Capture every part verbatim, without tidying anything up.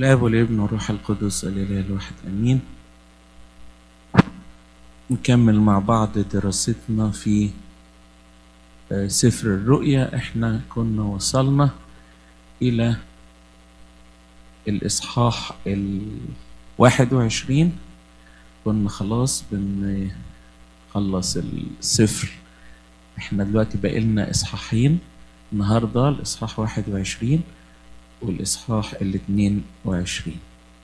والآب والابن والروح القدس الإله الواحد آمين. نكمل مع بعض دراستنا في سفر الرؤيا. احنا كنا وصلنا إلى الإصحاح الواحد وعشرين، كنا خلاص بنخلص السفر. احنا دلوقتي بقى لنا إصحاحين النهارده، الإصحاح واحد وعشرين والإصحاح الاثنين وعشرين.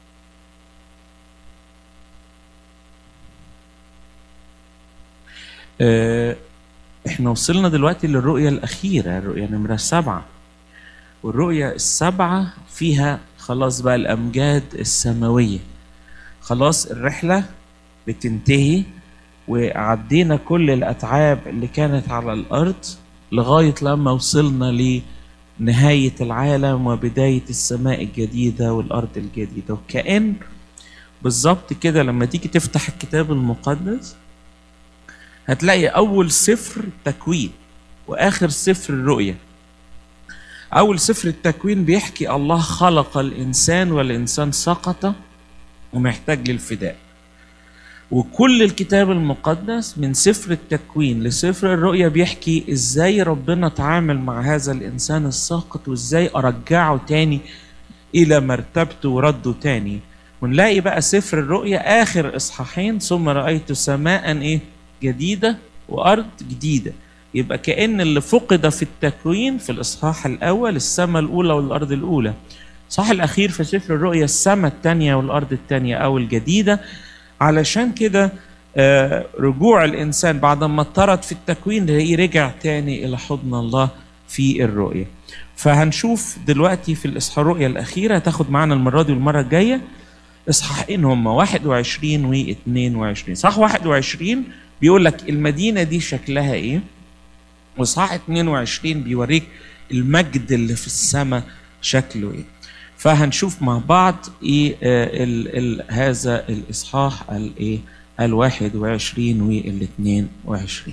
اه احنا وصلنا دلوقتي للرؤية الأخيرة، الرؤية نمرة سبعة، والرؤية السبعة فيها خلاص بقى الأمجاد السماوية، خلاص الرحلة بتنتهي وعدينا كل الأتعاب اللي كانت على الأرض لغاية لما وصلنا لنهاية العالم وبداية السماء الجديدة والأرض الجديدة. وكأن بالظبط كده لما تيجي تفتح الكتاب المقدس هتلاقي أول سفر التكوين وآخر سفر الرؤيا. أول سفر التكوين بيحكي الله خلق الإنسان والإنسان سقط ومحتاج للفداء، وكل الكتاب المقدس من سفر التكوين لسفر الرؤيا بيحكي إزاي ربنا تعامل مع هذا الإنسان الساقط وإزاي أرجعه تاني إلى مرتبته ورده تاني. ونلاقي بقى سفر الرؤيا آخر إصحاحين ثم رأيت سماء إيه جديدة وأرض جديدة. يبقى كأن اللي فقد في التكوين في الإصحاح الأول السماء الأولى والأرض الأولى، الإصحاح الأخير في سفر الرؤيا السماء الثانية والأرض الثانية أو الجديدة. علشان كده آه رجوع الإنسان بعد ما اضطرد في التكوين رجع تاني إلى حضن الله في الرؤيا. فهنشوف دلوقتي في الإصحاح الرؤيا الأخيرة، هتاخد معنا المرة دي والمرة الجاية إصحاحين هم واحد وعشرين واثنين وعشرين. صح واحد وعشرين بيقول لك المدينة دي شكلها إيه، وصح اثنين وعشرين بيوريك المجد اللي في السماء شكله إيه. فهنشوف مع بعض إيه آه ال ال هذا الإصحاح الإيه الواحد وعشرين والاثنين وعشرين.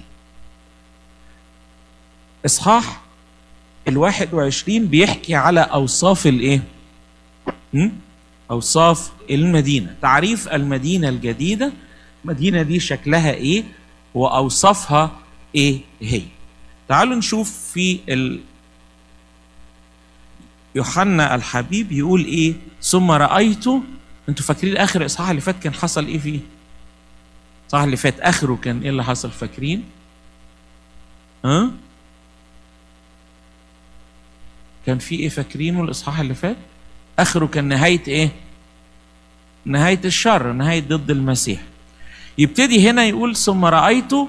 إصحاح الواحد وعشرين بيحكي على أوصاف الإيه؟ أوصاف المدينة، تعريف المدينة الجديدة، المدينة دي شكلها إيه وأوصافها إيه هي. تعالوا نشوف في ال يوحنا الحبيب يقول ايه. ثم رأيته، انتوا فاكرين اخر الاصحاح اللي فات كان حصل ايه فيه؟ صح اللي فات اخره كان ايه اللي حصل فاكرين؟ ها؟ كان في ايه فاكرينه الاصحاح اللي فات؟ اخره كان نهاية ايه؟ نهاية الشر، نهاية ضد المسيح. يبتدي هنا يقول ثم رأيته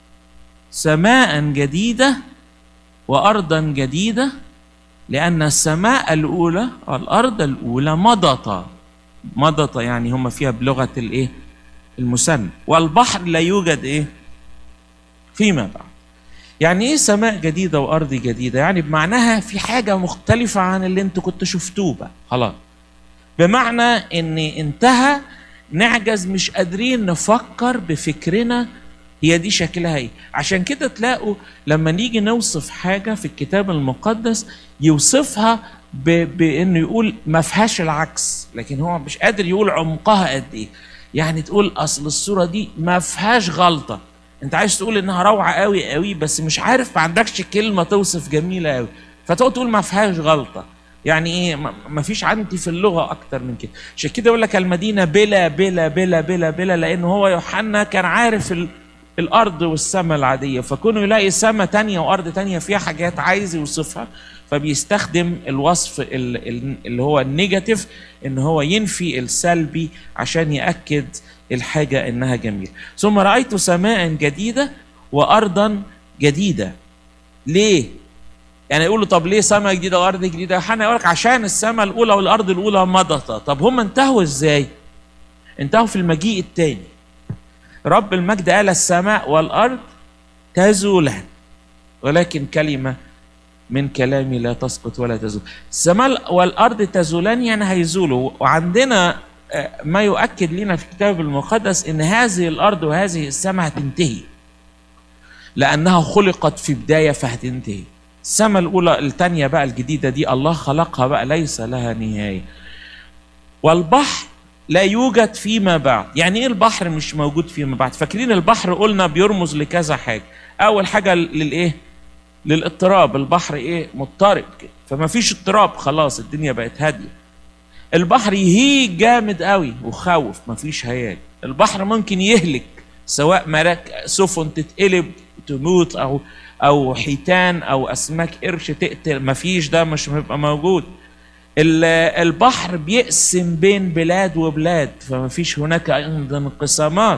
سماء جديدة وأرضا جديدة لأن السماء الأولى والأرض الأولى مضت. مضت يعني هم فيها بلغة الإيه؟ المثنى. والبحر لا يوجد إيه؟ فيما بعد. يعني إيه سماء جديدة وأرض جديدة؟ يعني بمعناها في حاجة مختلفة عن اللي أنتوا كنتوا شفتوه بقى خلاص. بمعنى إن انتهى نعجز مش قادرين نفكر بفكرنا هي دي شكلها ايه. عشان كده تلاقوا لما نيجي نوصف حاجة في الكتاب المقدس يوصفها ب... بانه يقول ما فيهاش العكس، لكن هو مش قادر يقول عمقها قد ايه. يعني تقول اصل الصورة دي ما فيهاش غلطة، انت عايز تقول انها روعة قوي قوي بس مش عارف، ما عندكش كلمة توصف جميلة قوي، فتقول تقول ما فيهاش غلطة. يعني ايه؟ ما فيش عندي في اللغة اكتر من كده. عشان كده يقول لك المدينة بلا بلا بلا بلا بلا، لان هو يوحنا كان عارف ال... الأرض والسماء العادية، فكونه يلاقي سماء تانية وأرض تانية فيها حاجات عايز يوصفها فبيستخدم الوصف اللي هو النيجاتيف، إن هو ينفي السلبي عشان يأكد الحاجة إنها جميلة. ثم رأيت سماء جديدة وأرضا جديدة. ليه؟ يعني يقولوا طب ليه سماء جديدة وأرض جديدة؟ يوحنا يقول لك عشان السماء الأولى والأرض الأولى مضتا. طب هم انتهوا إزاي؟ انتهوا في المجيء الثاني. رب المجد قال السماء والأرض تزولان ولكن كلمة من كلامي لا تسقط ولا تزول. السماء والأرض تزولان يعني هيزولوا. وعندنا ما يؤكد لنا في الكتاب المقدس إن هذه الأرض وهذه السماء هتنتهي لأنها خلقت في بداية فهتنتهي. السماء الأولى الثانية بقى الجديدة دي الله خلقها بقى ليس لها نهاية. والبحر لا يوجد فيما بعد. يعني ايه البحر مش موجود فيما بعد؟ فاكرين البحر قلنا بيرمز لكذا حاجه. اول حاجه للايه؟ للاضطراب. البحر ايه؟ مضطرب كده، فما فيش اضطراب، خلاص الدنيا بقت هاديه. البحر يهيج جامد قوي وخوف، ما فيش هياج. البحر ممكن يهلك، سواء مراك سفن تتقلب تموت، او او حيتان او اسماك قرش تقتل، ما فيش، ده مش هيبقى موجود. البحر بيقسم بين بلاد وبلاد، فما فيش هناك انقسامات،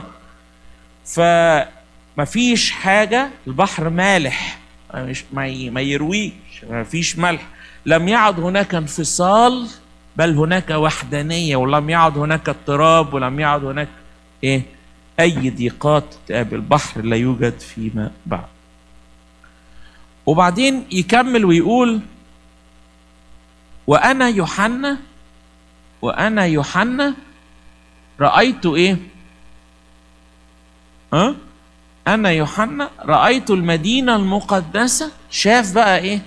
فما فيش حاجة. البحر مالح، مش ما يرويش، ما فيش ملح. لم يعد هناك انفصال، بل هناك وحدانية، ولم يعد هناك اضطراب، ولم يعد هناك ايه؟ اي ضيقات تقابل. البحر لا يوجد فيما بعد. وبعدين يكمل ويقول: وأنا يوحنا وأنا يوحنا رأيت إيه؟ أه؟ أنا يوحنا رأيت المدينة المقدسة. شاف بقى إيه؟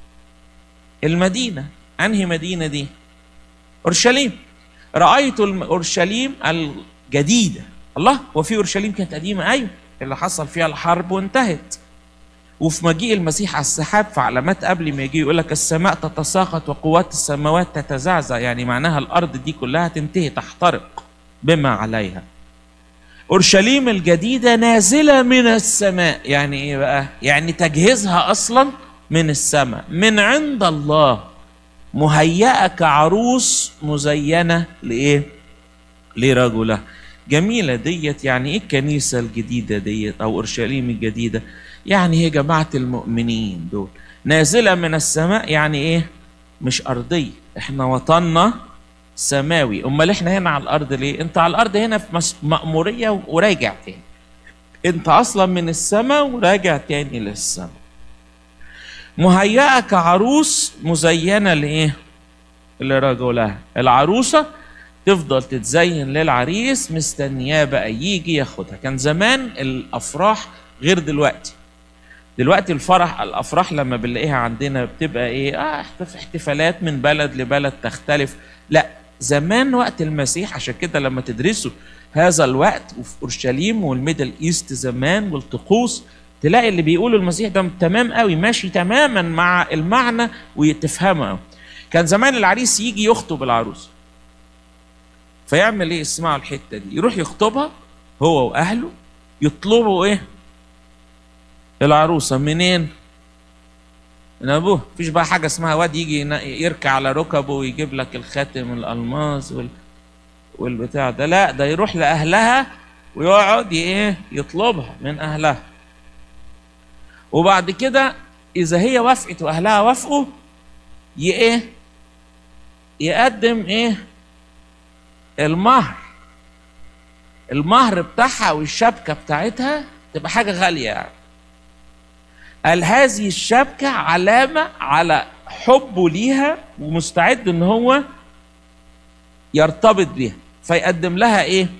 المدينة. أنهي مدينة دي؟ أورشليم. رأيت أورشليم الجديدة. الله، وفي أورشليم كانت قديمة؟ أيوه، اللي حصل فيها الحرب وانتهت. وفي مجيء المسيح على السحاب، في علامات قبل ما يجي يقول لك السماء تتساقط وقوات السماوات تتزعزع، يعني معناها الارض دي كلها تنتهي، تحترق بما عليها. اورشليم الجديده نازله من السماء. يعني ايه بقى؟ يعني تجهيزها اصلا من السماء، من عند الله، مهيئه كعروس مزينه لايه؟ لرجلها. جميله ديت. يعني ايه الكنيسه الجديده ديت او اورشليم الجديده؟ يعني هي جماعة المؤمنين دول نازلة من السماء. يعني ايه؟ مش أرضية، احنا وطننا سماوي. امال احنا هنا على الأرض ليه؟ انت على الأرض هنا في مأمورية وراجع تاني، انت أصلا من السماء وراجع تاني للسماء. مهيئة كعروس مزينة لإيه؟ لرجلها. العروسة تفضل تتزين للعريس، مستنياه بقى يجي ياخدها. كان زمان الأفراح غير دلوقتي. دلوقتي الفرح الافراح لما بنلاقيها عندنا بتبقى ايه؟ اه احتفالات من بلد لبلد تختلف. لا، زمان وقت المسيح، عشان كده لما تدرسوا هذا الوقت وفي اورشليم والميدل ايست زمان والطقوس، تلاقي اللي بيقولوا المسيح ده تمام قوي، ماشي تماما مع المعنى ويتفهمه. كان زمان العريس يجي يخطب العروس، فيعمل ايه؟ اسمعوا الحته دي. يروح يخطبها هو واهله، يطلبوا ايه؟ العروسه منين؟ من ابوه. مفيش بقى حاجه اسمها واد يجي يركع على ركبه ويجيب لك الخاتم الالماس وال... والبتاع ده، لا، ده يروح لاهلها ويقعد ايه؟ يطلبها من اهلها. وبعد كده اذا هي وافقت واهلها وافقوا، ايه؟ يقدم ايه؟ المهر. المهر بتاعها والشبكه بتاعتها تبقى حاجه غاليه يعني. قال هذه الشبكه علامه على حبه ليها ومستعد ان هو يرتبط بيها، فيقدم لها ايه؟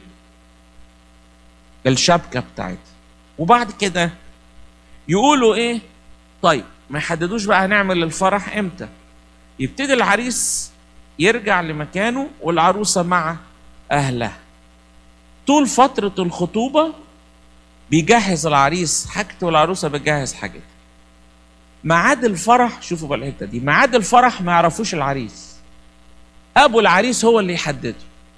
الشبكه بتاعتها. وبعد كده يقولوا ايه؟ طيب ما يحددوش بقى هنعمل الفرح امتى. يبتدي العريس يرجع لمكانه والعروسه مع اهلها. طول فتره الخطوبه بيجهز العريس حاجته والعروسه بتجهز حاجتها. ميعاد الفرح، شوفوا بقى الحته دي، ميعاد الفرح ما يعرفوش العريس، ابو العريس هو اللي يحدده.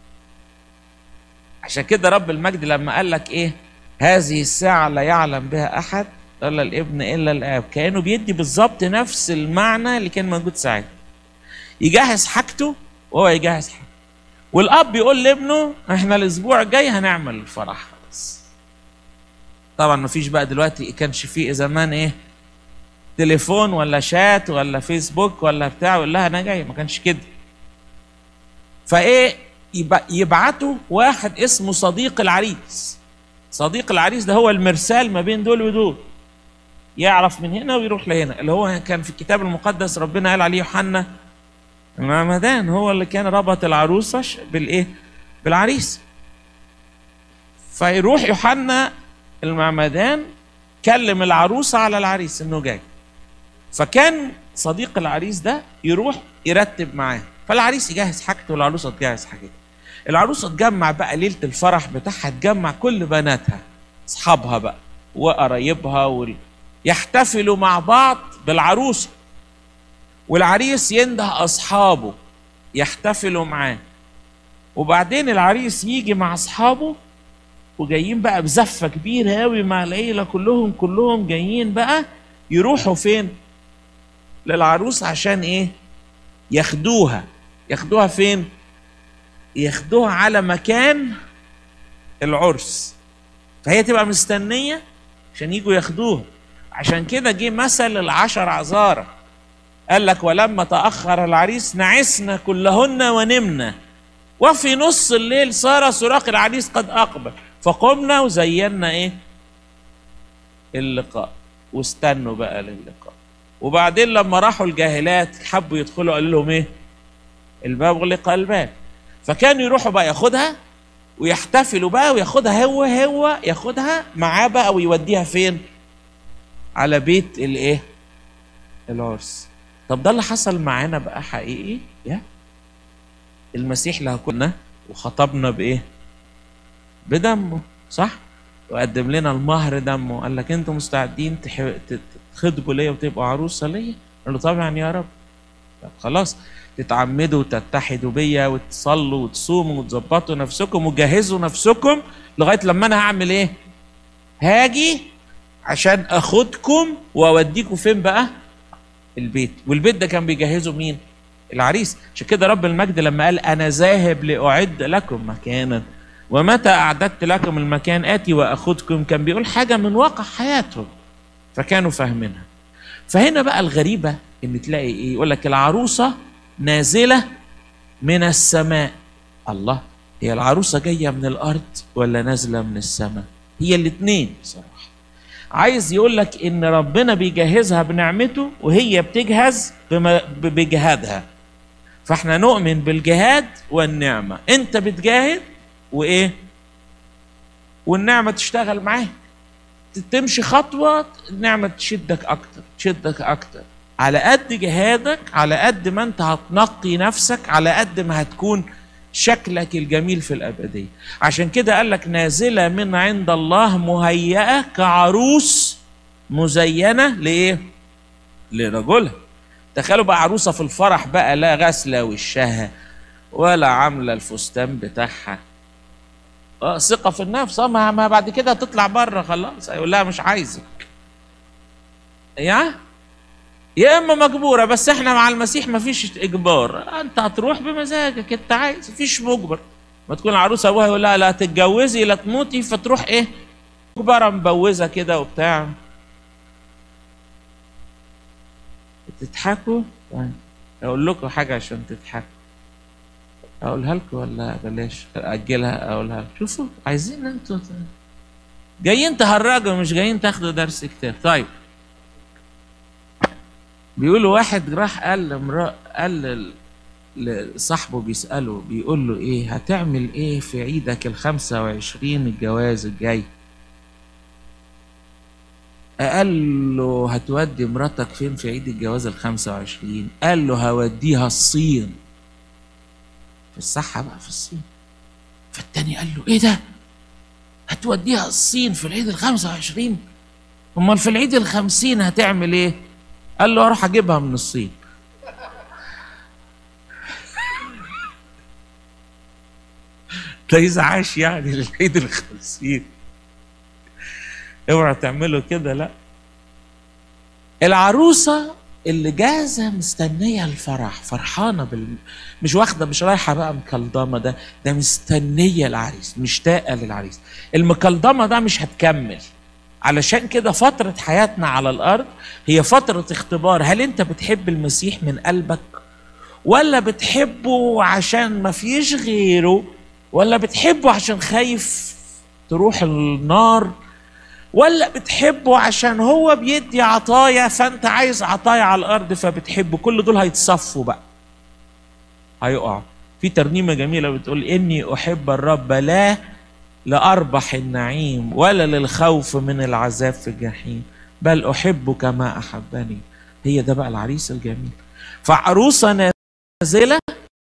عشان كده رب المجد لما قال لك ايه؟ هذه الساعه لا يعلم بها احد الا الابن الا الاب، كانه بيدي بالظبط نفس المعنى اللي كان موجود ساعتها. يجهز حاجته وهو يجهز حاجته، والاب يقول لابنه احنا الاسبوع الجاي هنعمل الفرح. بس طبعا ما فيش بقى دلوقتي، كانش فيه زمان ايه؟ تليفون ولا شات ولا فيسبوك ولا بتاع يقول لها انا جاي، ما كانش كده. فايه؟ يبعتوا واحد اسمه صديق العريس. صديق العريس ده هو المرسال ما بين دول ودول، يعرف من هنا ويروح لهنا، اللي هو كان في الكتاب المقدس ربنا قال عليه يوحنا المعمدان، هو اللي كان ربط العروسه بالايه؟ بالعريس. فيروح يوحنا المعمدان كلم العروسه على العريس انه جاي، فكان صديق العريس ده يروح يرتب معاه. فالعريس يجهز حاجته والعروسه تجهز حاجتها. العروسه تجمع بقى ليله الفرح بتاعها، تجمع كل بناتها اصحابها بقى وقرايبها وال... يحتفلوا مع بعض بالعروسه، والعريس ينده اصحابه يحتفلوا معاه، وبعدين العريس يجي مع اصحابه وجايين بقى بزفه كبيره قوي مع العيله كلهم كلهم جايين بقى يروحوا فين؟ للعروس عشان ايه؟ ياخدوها. ياخدوها فين؟ ياخدوها على مكان العرس، فهي تبقى مستنيه عشان يجوا ياخدوها. عشان كده جه مثل العشر عذارى، قال لك ولما تأخر العريس نعسنا كلهن ونمنا، وفي نص الليل صار صراخ العريس قد أقبل، فقمنا وزينا ايه؟ اللقاء، واستنوا بقى للقاء. وبعدين لما راحوا الجاهلات حبوا يدخلوا قال لهم ايه؟ الباب غلق الباب. فكانوا يروحوا بقى ياخدها ويحتفلوا بقى وياخدها هو هو ياخدها معاه بقى ويوديها فين؟ على بيت الايه؟ العرس. طب ده اللي حصل معانا بقى حقيقي. يا المسيح اللي كنا وخطبنا بايه؟ بدمه، صح؟ وقدم لنا المهر دمه. قال لك انتوا مستعدين تخطبوا ليا وتبقوا عروسه ليا؟ قال له طبعا يا رب. طب خلاص، تتعمدوا وتتحدوا بيا وتصلوا وتصوموا وتظبطوا نفسكم وتجهزوا نفسكم لغايه لما انا هعمل ايه؟ هاجي عشان اخدكم واوديكم فين بقى؟ البيت. والبيت ده كان بيجهزوا مين؟ العريس. عشان كده رب المجد لما قال انا ذاهب لاعد لكم مكانا ومتى اعددت لكم المكان اتي واخدكم، كان بيقول حاجه من واقع حياتهم فكانوا فاهمينها. فهنا بقى الغريبه ان تلاقي ايه؟ يقول لك العروسه نازله من السماء. الله، هي العروسه جايه من الارض ولا نازله من السماء؟ هي الاثنين صراحه. عايز يقول لك ان ربنا بيجهزها بنعمته وهي بتجهز بجهادها. فاحنا نؤمن بالجهاد والنعمه. انت بتجاهد وايه؟ والنعمه تشتغل معاك. تمشي خطوه النعمه تشدك اكتر تشدك اكتر. على قد جهادك على قد ما انت هتنقي نفسك، على قد ما هتكون شكلك الجميل في الأبدية. عشان كده قال لك نازلة من عند الله مهيئة كعروس مزينة لإيه؟ لرجلها. تخيلوا بقى عروسة في الفرح بقى لا غسلة وشها ولا عاملة الفستان بتاعها. اه ثقة في النفس. اه ما بعد كده هتطلع بره خلاص هيقول لها مش عايزك. يا يا اما مجبوره، بس احنا مع المسيح ما فيش اجبار، انت هتروح بمزاجك، انت عايز، مفيش مجبر. ما تكون عروسه ابوها يقول لها لا تتجوزي لا تموتي، فتروح ايه؟ مجبره مبوزه كده وبتاع. تضحكوا؟ اقول لكم حاجه عشان تضحكوا. اقولها لكم ولا بلاش؟ اجلها اقولها لكم. شوفوا عايزين انتوا جايين تهرجوا مش جايين تاخدوا درس كتاب. طيب بيقولوا واحد راح قال لامرأة، قال لصاحبه بيسأله بيقول له ايه هتعمل ايه في عيدك الخمسة وعشرين الجواز الجاي؟ قال له هتودي مراتك فين في عيد الجواز الخمسة وعشرين؟ قال له هوديها الصين. في الصحة بقى في الصين. فالتاني قال له ايه ده؟ هتوديها الصين في العيد الخمسة وعشرين؟ امال في العيد الخمسين هتعمل ايه؟ قال له اروح اجيبها من الصين. ده اذا عاش يعني للعيد الخمسين. اوعى تعملوا كده. لا، العروسه اللي جاهزه مستنيه الفرح، فرحانه بال... مش واخده مش رايحه بقى مكلضمه، ده ده مستنيه العريس، مشتاقه للعريس. المكلضمه ده مش هتكمل. علشان كده فترة حياتنا على الأرض هي فترة اختبار. هل أنت بتحب المسيح من قلبك؟ ولا بتحبه عشان ما فيش غيره؟ ولا بتحبه عشان خايف تروح النار؟ ولا بتحبه عشان هو بيدي عطايا فأنت عايز عطايا على الأرض فبتحبه؟ كل دول هيتصفوا بقى، هيقعوا. في ترنيمة جميلة بتقول إني أحب الرب لا لأربح النعيم ولا للخوف من العذاب في الجحيم، بل أحبه كما أحبني. هي ده بقى العريس الجميل. فعروسة نازلة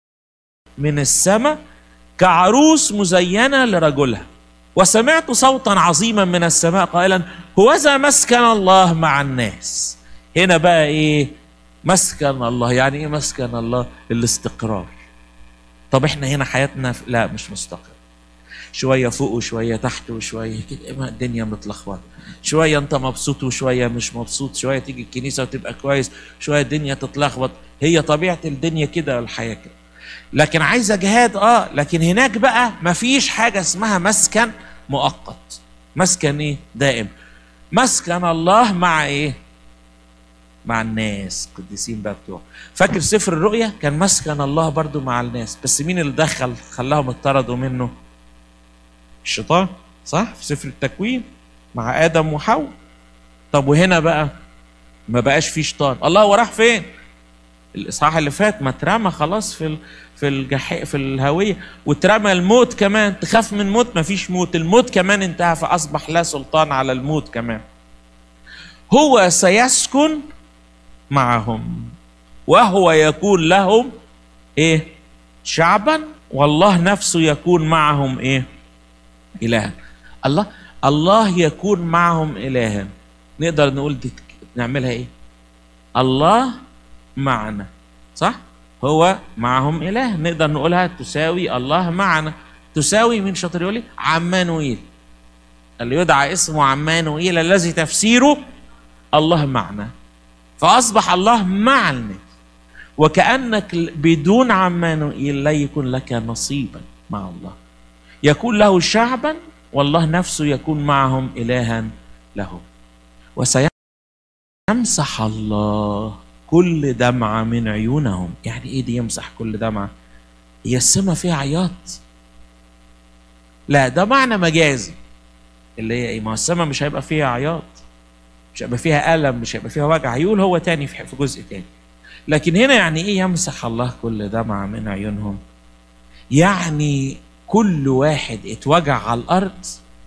من السماء كعروس مزينة لرجلها، وسمعت صوتا عظيما من السماء قائلا هوذا مسكن الله مع الناس. هنا بقى ايه مسكن الله؟ يعني ايه مسكن الله؟ الاستقرار. طب احنا هنا حياتنا لا مش مستقر، شوية فوق وشوية تحت وشوية كده، الدنيا متلخبطة، شوية انت مبسوط وشوية مش مبسوط، شوية تيجي الكنيسة وتبقى كويس، شوية الدنيا تتلخبط. هي طبيعة الدنيا كده والحياة كده. لكن عايزة جهاد اه لكن هناك بقى مفيش حاجة اسمها مسكن مؤقت. مسكن ايه؟ دائم. مسكن الله مع ايه؟ مع الناس قديسين بقى بتوع. فاكر سفر الرؤيا كان مسكن الله برضو مع الناس، بس مين اللي دخل خلاهم اتطردوا منه؟ الشيطان، صح؟ في سفر التكوين مع آدم وحواء. طب وهنا بقى ما بقاش فيه شيطان، الله هو راح فين؟ الاصحاح اللي فات ما اترمى خلاص في ال... في الجحيم في الهويه، واترمى الموت كمان. تخاف من موت؟ ما فيش موت، الموت كمان انتهى، فاصبح لا سلطان على الموت كمان. هو سيسكن معهم وهو يكون لهم ايه؟ شعبا، والله نفسه يكون معهم ايه؟ إلها. الله الله يكون معهم إلها. نقدر نقول دي نعملها ايه؟ الله معنا، صح؟ هو معهم إله. نقدر نقولها تساوي الله معنا. تساوي مين شاطر يقول لي؟ عمانوئيل، اللي يدعى اسمه عمانوئيل الذي تفسيره الله معنا. فأصبح الله مع الناس، وكأنك بدون عمانوئيل لا يكون لك نصيبا مع الله. يكون له شعبا والله نفسه يكون معهم إلها لهم. وسيمسح الله كل دمعة من عيونهم. يعني ايه دي يمسح كل دمعة؟ هي السماء فيها عياط؟ لا، ده معنى مجازي. اللي هي ايه؟ ما السماء مش هيبقى فيها عياط، مش هيبقى فيها ألم، مش هيبقى فيها وجع. يقول هو تاني في جزء تاني. لكن هنا يعني ايه يمسح الله كل دمعة من عيونهم؟ يعني كل واحد اتوجع على الأرض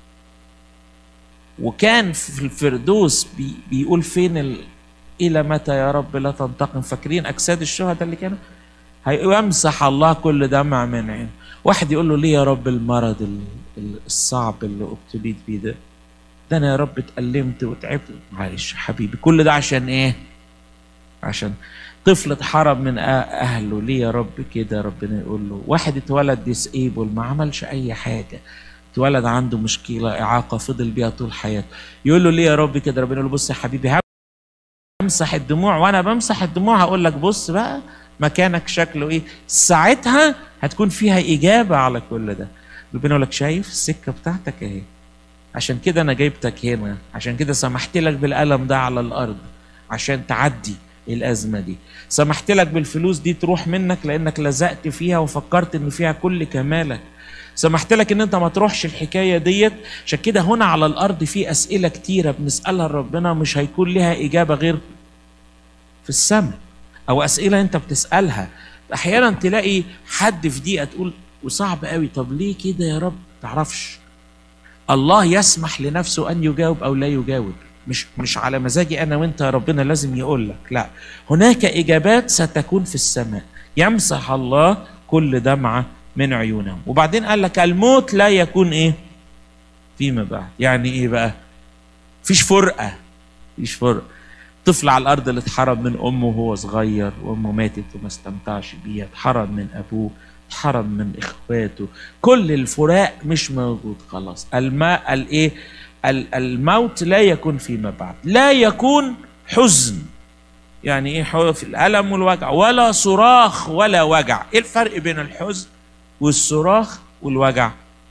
وكان في الفردوس بي بيقول فين ال... إلى متى يا رب لا تنتقم؟ فاكرين أجساد الشهداء اللي كانوا؟ هيمسح الله كل دمع من عين. واحد يقول له ليه يا رب المرض الصعب اللي ابتليت بيه ده؟ ده أنا يا رب اتألمت وتعبت. معلش حبيبي، كل ده عشان إيه؟ عشان طفل اتحرم من أهله. ليه يا رب كده؟ ربنا يقول له واحد اتولد ديسيبل ما عملش أي حاجة، اتولد عنده مشكلة إعاقة فضل بيها طول حياته. يقول له ليه يا رب كده؟ ربنا يقول له بص يا حبيبي، امسح الدموع، وانا بمسح الدموع هقول لك بص بقى مكانك شكله ايه. ساعتها هتكون فيها اجابه على كل ده. ربنا يقول لك شايف السكه بتاعتك اهي، عشان كده انا جايبتك هنا، عشان كده سمحت لك بالالم ده على الارض عشان تعدي الازمه دي. سمحت لك بالفلوس دي تروح منك لانك لزقت فيها وفكرت ان فيها كل كمالك. سمحت لك ان انت ما تروحش الحكايه ديت. عشان كده هنا على الارض في اسئله كتيره بنسالها لربنا مش هيكون لها اجابه غير في السماء، او اسئله انت بتسالها. احيانا تلاقي حد في دقيقه تقول وصعب قوي، طب ليه كده يا رب؟ تعرفش. الله يسمح لنفسه ان يجاوب او لا يجاوب، مش مش على مزاجي انا وانت يا ربنا لازم يقول لك، لا، هناك اجابات ستكون في السماء. يمسح الله كل دمعه من عيونهم. وبعدين قال لك الموت لا يكون ايه؟ فيما بعد. يعني ايه بقى؟ فيش فرقه، فيش فرقه. طفل على الارض اللي اتحرم من امه وهو صغير وامه ماتت وما استمتعش بيها، اتحرم من ابوه، اتحرم من اخواته، كل الفراق مش موجود خلاص. الماء الايه؟ الموت لا يكون فيما بعد. لا يكون حزن. يعني ايه في الالم والوجع؟ ولا صراخ ولا وجع. ايه الفرق بين الحزن والصراخ والوجع؟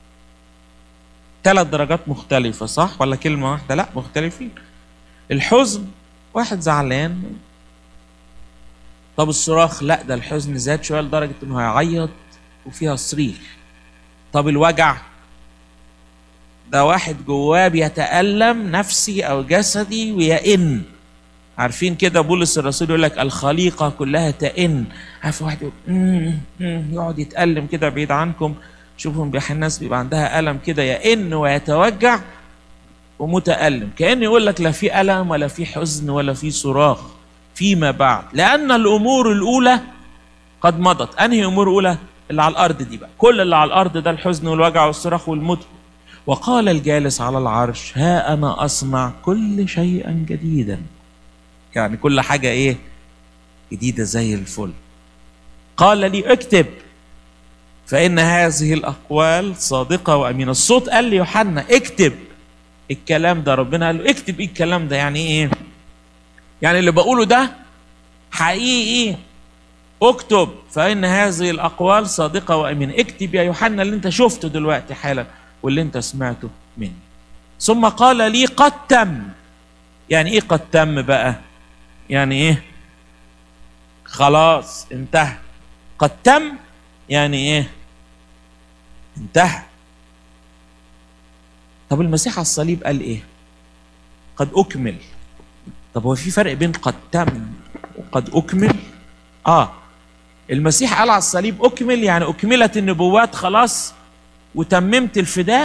ثلاث درجات مختلفة، صح ولا كلمة واحدة؟ لا، مختلفين. الحزن واحد زعلان. طب الصراخ لا، ده الحزن زاد شوية لدرجة انه هيعيط وفيها صريخ. طب الوجع ده واحد جواه بيتألم نفسي او جسدي ويئن. عارفين كده بولس الرسول يقول لك الخليقة كلها تئن. عارف واحد يقول مم مم يقعد يتألم كده بعيد عنكم، شوفهم بيحن الناس بيبقى عندها ألم كده يئن ويتوجع ومتألم، كأن يقول لك لا في ألم ولا في حزن ولا في صراخ فيما بعد، لأن الأمور الأولى قد مضت. أنهي أمور أولى؟ اللي على الارض دي بقى، كل اللي على الارض ده الحزن والوجع والصراخ والموت. وقال الجالس على العرش ها انا اصنع كل شيئا جديدا. يعني كل حاجه ايه؟ جديده زي الفل. قال لي اكتب فان هذه الاقوال صادقه وامينه. الصوت قال لي يوحنا اكتب الكلام ده، ربنا قال له اكتب ايه الكلام ده. يعني ايه؟ يعني اللي بقوله ده حقيقي، اكتب فإن هذه الأقوال صادقة وأمينة. اكتب يا يوحنا اللي انت شفته دلوقتي حالا واللي انت سمعته مني. ثم قال لي قد تم. يعني ايه قد تم بقى؟ يعني ايه؟ خلاص انتهى. قد تم يعني ايه؟ انتهى. طب المسيح على الصليب قال ايه؟ قد أكمل. طب هو في فرق بين قد تم وقد أكمل؟ اه المسيح قال على الصليب أكمل، يعني أكملت النبوات خلاص وتممت الفداء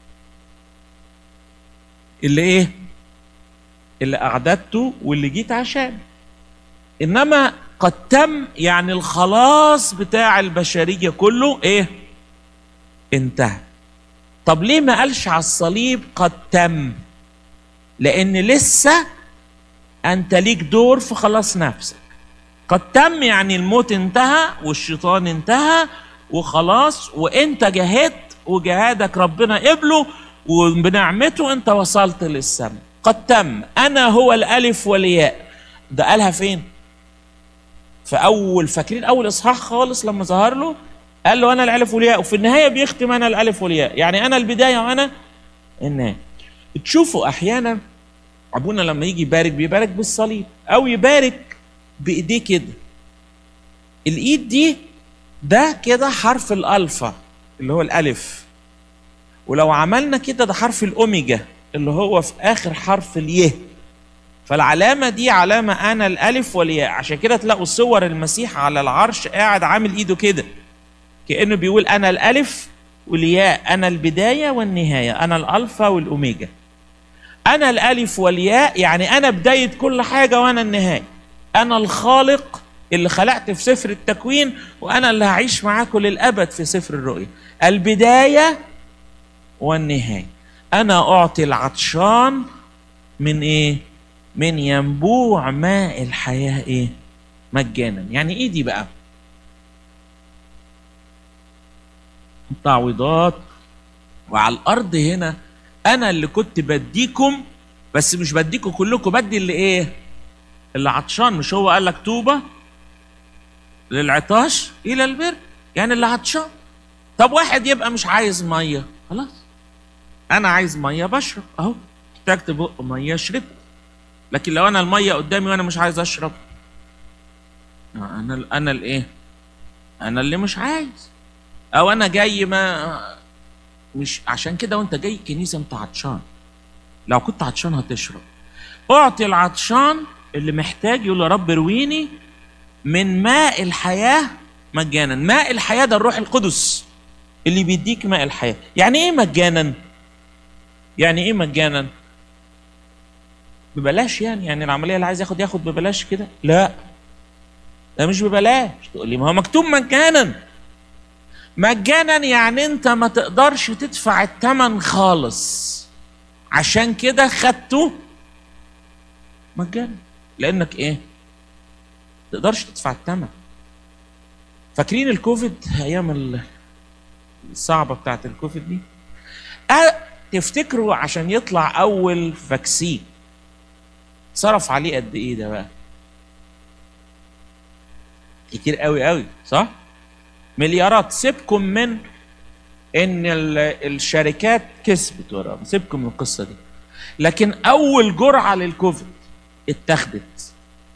اللي إيه؟ اللي أعددته واللي جيت عشان. إنما قد تم يعني الخلاص بتاع البشرية كله إيه؟ انتهى. طب ليه ما قالش على الصليب قد تم؟ لأن لسه أنت ليك دور في خلاص نفسك. قد تم يعني الموت انتهى والشيطان انتهى وخلاص، وانت جاهدت وجهادك ربنا قبله وبنعمته انت وصلت للسماء. قد تم. انا هو الالف والياء. ده قالها فين؟ في اول، فاكرين اول اصحاح خالص لما ظهر له قال له انا الالف والياء، وفي النهايه بيختم انا الالف والياء، يعني انا البدايه وانا النهايه. تشوفوا احيانا ابونا لما يجي يبارك بيبارك بالصليب او يبارك بايديه كده. الايد دي ده كده حرف الالفا اللي هو الالف، ولو عملنا كده ده حرف الاوميجا اللي هو في اخر حرف اليه. فالعلامه دي علامه انا الالف والياء. عشان كده تلاقوا صور المسيح على العرش قاعد عامل ايده كده كانه بيقول انا الالف والياء، انا البدايه والنهايه، انا الالفا والاوميجا. انا الالف والياء يعني انا بدايه كل حاجه وانا النهايه. أنا الخالق اللي خلقت في سفر التكوين، وأنا اللي هعيش معاكم للأبد في سفر الرؤيا. البداية والنهاية. أنا أعطي العطشان من إيه؟ من ينبوع ماء الحياة إيه؟ مجانا. يعني إيه دي بقى؟ تعويضات. وعلى الأرض هنا أنا اللي كنت بديكم، بس مش بديكم كلكم، بدي اللي إيه؟ اللي عطشان. مش هو قال لك طوبى للعطاش الى البر؟ يعني اللي عطشان. طب واحد يبقى مش عايز ميه، خلاص انا عايز ميه بشرب اهو، احتاجت بق ميه شربت. لكن لو انا الميه قدامي وانا مش عايز اشرب، انا انا الايه؟ انا اللي مش عايز. او انا جاي ما مش عشان كده. وانت جاي الكنيسه انت عطشان، لو كنت عطشان هتشرب. اعطي العطشان اللي محتاج يقول يا رب ارويني من ماء الحياة مجانا. ماء الحياة ده الروح القدس اللي بيديك ماء الحياة. يعني ايه مجانا؟ يعني ايه مجانا؟ ببلاش يعني؟ يعني العملية اللي عايز ياخد ياخد ببلاش كده؟ لا، ده مش ببلاش. تقول لي ما هو مكتوب مجانا. مجانا يعني انت ما تقدرش تدفع الثمن خالص، عشان كده خدته مجانا. لانك ايه؟ تقدرش تدفع الثمن. فاكرين الكوفيد، ايام الصعبه بتاعت الكوفيد دي؟ أه تفتكروا عشان يطلع اول فاكسين صرف عليه قد ايه ده بقى؟ كتير قوي قوي، صح؟ مليارات. سيبكم من ان الشركات كسبت وراها، سيبكم من القصه دي. لكن اول جرعه للكوفيد اتخذت،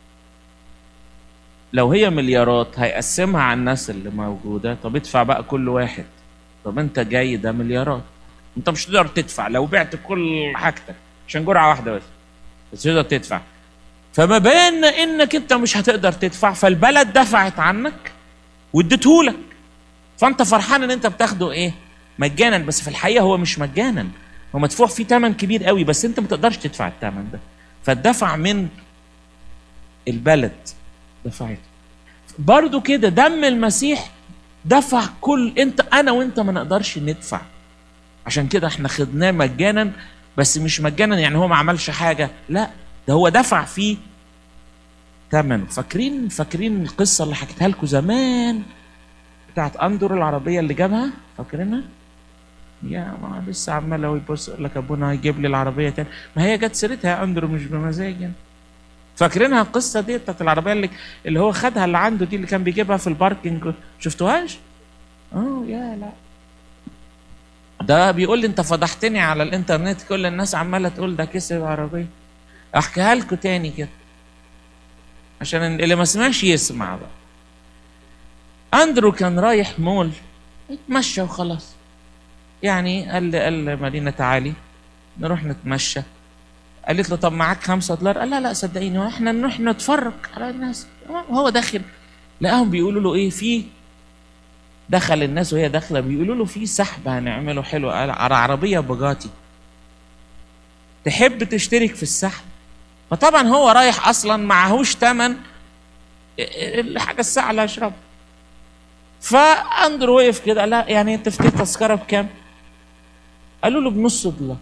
لو هي مليارات هيقسمها على الناس اللي موجوده. طب ادفع بقى كل واحد. طب انت جاي ده مليارات، انت مش تقدر تدفع لو بعت كل حاجتك عشان جرعه واحده بس، بس تقدر تدفع. فما بين انك انت مش هتقدر تدفع، فالبلد دفعت عنك واديتهولك، فانت فرحان ان انت بتاخده ايه؟ مجانا. بس في الحقيقه هو مش مجانا، هو مدفوع فيه ثمن كبير قوي، بس انت ما تقدرش تدفع الثمن ده، فالدفع من البلد دفعته. برضو كده دم المسيح دفع كل انت انا وانت ما نقدرش ندفع، عشان كده احنا خدناه مجانا، بس مش مجانا يعني هو ما عملش حاجه، لا ده هو دفع فيه ثمنه. فاكرين فاكرين القصه اللي حكيتها لكم زمان بتاعت اندر العربيه اللي جابها؟ فاكرينها؟ يا ما لسه عمال هو يبص يقول لك ابونا هيجيب لي العربيه تاني، ما هي جت سيرتها اندرو مش بمزاج يعني. فاكرينها القصه دي بتاعت العربيه اللي اللي هو خدها اللي عنده دي اللي كان بيجيبها في الباركينج، شفتوهاش؟ اه يا لا، ده بيقول لي انت فضحتني على الانترنت، كل الناس عماله تقول ده كسب عربيه. احكيها لكم تاني كده عشان اللي ما سمعش يسمع بقى. اندرو كان رايح مول يتمشى وخلاص، يعني قال قال مارينا تعالي نروح نتمشى. قالت له طب معاك خمسة دولار؟ قال لا لا صدقيني احنا نروح نتفرج على الناس. هو داخل لقاهم بيقولوا له ايه، في دخل الناس وهي داخله بيقولوا له في سحب هنعمله حلو على عربيه بوجاتي، تحب تشترك في السحب؟ فطبعا هو رايح اصلا معهوش ثمن الحاجه الساعه اللي هيشربها. فاندرو وقف كده قال لا يعني انت في تذكره بكام؟ قالوا له بنص دولار.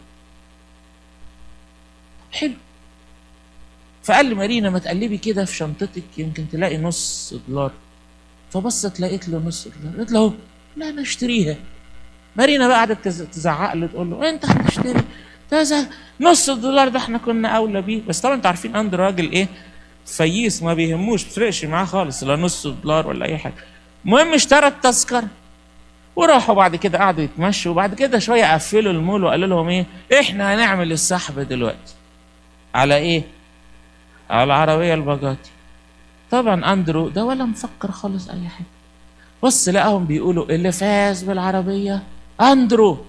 حلو. فقال لي مارينا ما تقلبي كده في شنطتك يمكن تلاقي نص دولار. فبصت لقيت له نص دولار، قلت له لا انا اشتريها. مارينا بقى قعدت تزعق له تقول له انت هتشتري نص الدولار ده احنا كنا اولى بيه. بس طبعا انتوا عارفين اندرو راجل ايه، فييس ما بيهموش، ما بيفرقش معاه خالص لا نص دولار ولا اي حاجه. المهم اشترى التذكره وراحوا بعد كده قعدوا يتمشوا، وبعد كده شويه قفلوا المول وقالوا لهم ايه، احنا هنعمل السحب دلوقتي على ايه؟ على العربيه الباجاتي. طبعا اندرو ده ولا مفكر خالص اي حاجه، بص لقاهم بيقولوا اللي فاز بالعربيه اندرو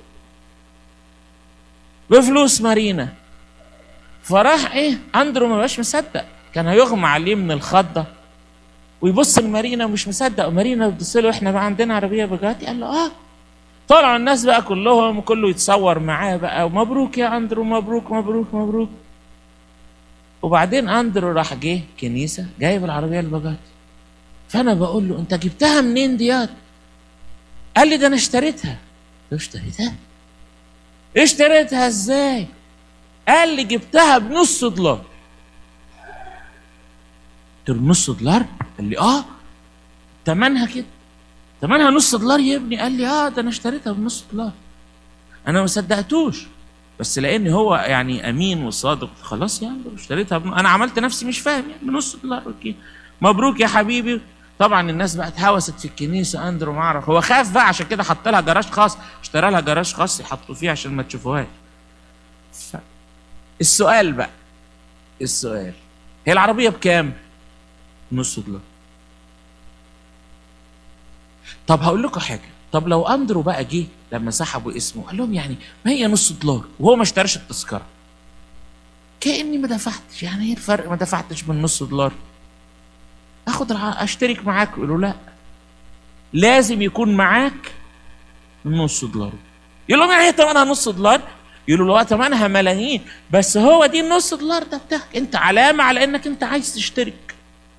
بفلوس مارينا. فراح ايه اندرو ما بقاش مصدق، كان هيغمى عليه من الخضه ويبص لمارينا ومش مصدق، ومارينا بتبص له احنا بقى عندنا عربيه بجاتي. قال له اه. طلعوا الناس بقى كلهم وكله يتصور معاه بقى، ومبروك يا اندرو مبروك مبروك مبروك. وبعدين اندرو راح جه كنيسه جايب العربيه البجاتي. فانا بقول له انت جبتها منين ديات؟ قال لي ده انا اشتريتها. قلت له اشتريتها؟ اشتريتها ازاي؟ قال لي جبتها بنص دولار. قلت له نص دولار؟ قال لي اه تمنها كده، تمنها نص دولار يا ابني. قال لي اه ده انا اشتريتها بنص دولار. انا ما صدقتوش، بس لان هو يعني امين وصادق خلاص يعني اشتريتها بن... انا عملت نفسي مش فاهم يعني بنص دولار. اوكي مبروك يا حبيبي. طبعا الناس بقى اتهوست في الكنيسه، اندرو ما اعرف هو خاف بقى عشان كده حط لها جراج خاص، اشترى لها جراج خاص يحطوا فيه عشان ما تشوفوهاش. ف... السؤال بقى السؤال هي العربيه بكام؟ نص دولار. طب هقول لكم حاجه، طب لو اندرو بقى جه لما سحبوا اسمه قال لهم يعني ما هي نص دولار وهو ما اشتراش التذكره، كاني ما دفعتش، يعني ايه الفرق ما دفعتش من نص دولار؟ اخد الع... اشترك معاك. يقولوا لا لازم يكون معاك نص دولار. يقول لهم يعني هي ثمنها نص دولار؟ يقولوا له ثمنها ملايين، بس هو دي النص دولار ده بتاعك انت، علامه على انك انت عايز تشترك.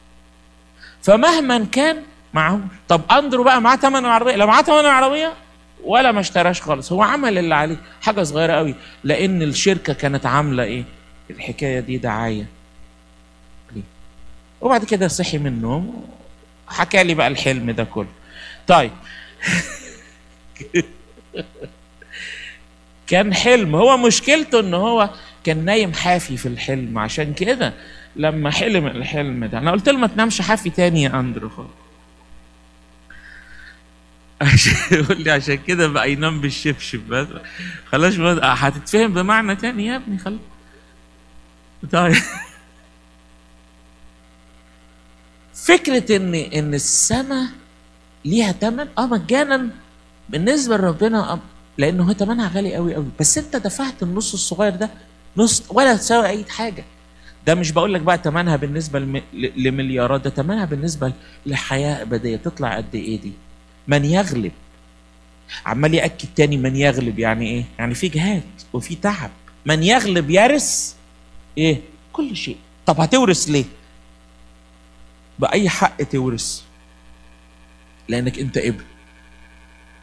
فمهما كان معهوش. طب اندرو بقى معاه ثمن العربيه؟ لا معاه ثمن العربيه ولا ما اشتراش خالص، هو عمل اللي عليه حاجه صغيره قوي، لان الشركه كانت عامله ايه الحكايه دي دعايه ليه. وبعد كده صحي من النوم حكى لي بقى الحلم ده كله. طيب كان حلم، هو مشكلته ان هو كان نايم حافي في الحلم، عشان كده لما حلم الحلم ده انا قلت له ما تنامش حافي تاني يا اندرو خالص. يقول لي عشان كده بقى ينام بالشبشب بس خلاص هتتفهم بمعنى تاني يا ابني خلاص. طيب فكرة ان ان السماء ليها ثمن اه مجانا بالنسبة لربنا، لانه هي ثمنها غالي قوي قوي، بس انت دفعت النص الصغير ده نص ولا تساوي اي حاجة. ده مش بقول لك بقى ثمنها بالنسبة لم... لمليارات، ده ثمنها بالنسبة لحياة أبدية. تطلع قد ايه دي؟ من يغلب، عمال يأكد تاني من يغلب يعني ايه؟ يعني في جهاد وفي تعب. من يغلب يرث ايه؟ كل شيء. طب هتورث ليه؟ بأي حق تورث؟ لأنك أنت ابن.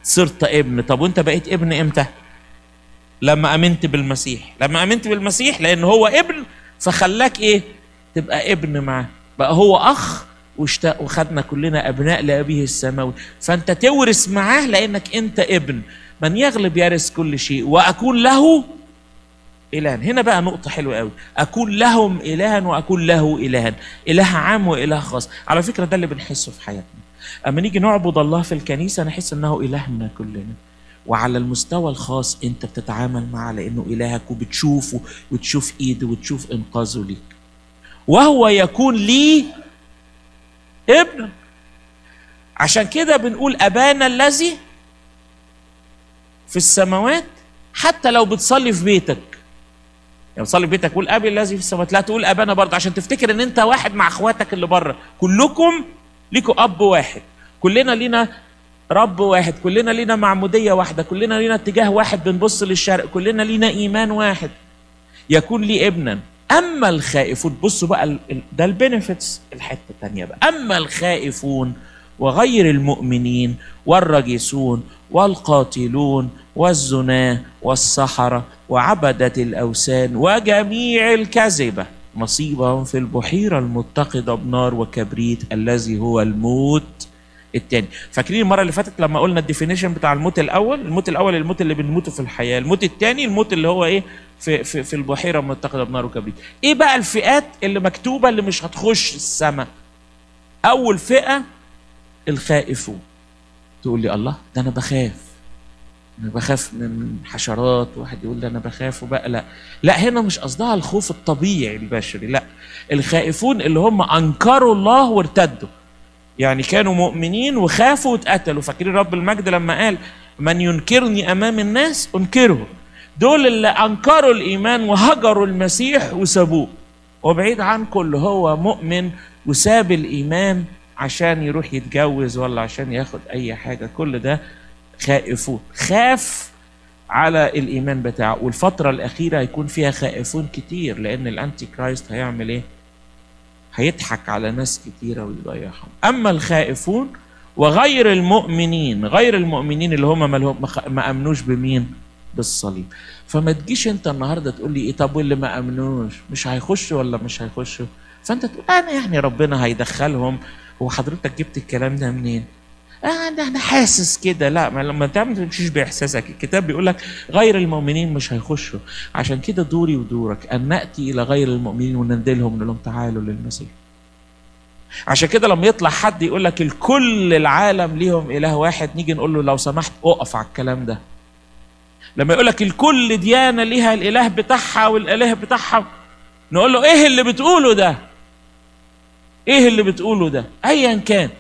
صرت ابن. طب وانت بقيت ابن امتى؟ لما امنت بالمسيح. لما امنت بالمسيح لان هو ابن فخلاك ايه؟ تبقى ابن معاه. بقى هو اخ واشتاق وخدنا كلنا ابناء لابيه السماوي، فانت تورث معاه لانك انت ابن. من يغلب يرث كل شيء واكون له إلها. هنا بقى نقطة حلوة قوي، أكون لهم إلها وأكون له إلها، إله عام وإله خاص. على فكرة ده اللي بنحسه في حياتنا، أما نيجي نعبد الله في الكنيسة نحس أنه إلهنا كلنا، وعلى المستوى الخاص أنت بتتعامل معه لأنه إلهك وبتشوفه وتشوف إيده وتشوف إنقاذه ليك، وهو يكون لي ابن. عشان كده بنقول أبانا الذي في السماوات. حتى لو بتصلي في بيتك، يعني تصلي في بيتك قول ابي الذي في السماوات، لا تقول ابانا برضه، عشان تفتكر ان انت واحد مع اخواتك اللي بره. كلكم ليكوا اب واحد، كلنا لينا رب واحد، كلنا لينا معموديه واحده، كلنا لينا اتجاه واحد بنبص للشرق، كلنا لينا ايمان واحد. يكون لي ابنا. اما الخائفون، بصوا بقى ده البينيفيتس الحته الثانيه بقى. اما الخائفون وغير المؤمنين والرجسون والقاتلون والزناه والسحرة وعبدة الأوثان وجميع الكذبة نصيبهم في البحيرة المتقدة بنار وكبريت الذي هو الموت الثاني. فاكرين المرة اللي فاتت لما قلنا الديفينيشن بتاع الموت الأول؟ الموت الأول الموت اللي بنموته في الحياة، الموت الثاني الموت اللي هو إيه؟ في في في البحيرة المتقدة بنار وكبريت. إيه بقى الفئات اللي مكتوبة اللي مش هتخش السماء؟ أول فئة الخائفون. تقول لي الله ده أنا بخاف، أنا بخاف من حشرات، واحد يقول لي أنا بخاف وبقلق. لا، هنا مش قصدها الخوف الطبيعي البشري، لا، الخائفون اللي هم أنكروا الله وارتدوا، يعني كانوا مؤمنين وخافوا واتقتلوا. فاكرين رب المجد لما قال من ينكرني أمام الناس أنكره؟ دول اللي أنكروا الإيمان وهجروا المسيح وسابوه، وبعيد عنكم اللي هو مؤمن وساب الإيمان عشان يروح يتجوز ولا عشان ياخد أي حاجة. كل ده خائفون، خاف على الإيمان بتاعه. والفترة الأخيرة هيكون فيها خائفون كتير، لأن الأنتي كرايست هيعمل إيه؟ هيضحك على ناس كتيرة ويضيعهم. أما الخائفون وغير المؤمنين، غير المؤمنين اللي هم ما أمنوش بمين؟ بالصليب. فما تجيش أنت النهاردة تقول لي إيه طب واللي ما أمنوش مش هيخشوا ولا مش هيخشوا؟ فأنت تقول أنا يعني ربنا هيدخلهم. وحضرتك جبت الكلام ده منين؟ آه أنا حاسس كده. لا، ما لما تعمل تمشيش بإحساسك. الكتاب بيقول لك غير المؤمنين مش هيخشوا. عشان كده دوري ودورك أن نأتي إلى غير المؤمنين ونندلهم ونقول لهم تعالوا للمسيح. عشان كده لما يطلع حد يقول لك الكل العالم ليهم إله واحد، نيجي نقول له لو سمحت أقف على الكلام ده. لما يقول لك الكل ديانة ليها الإله بتاعها والإله بتاعها، نقول له إيه اللي بتقوله ده؟ إيه اللي بتقوله ده؟ أيا كان،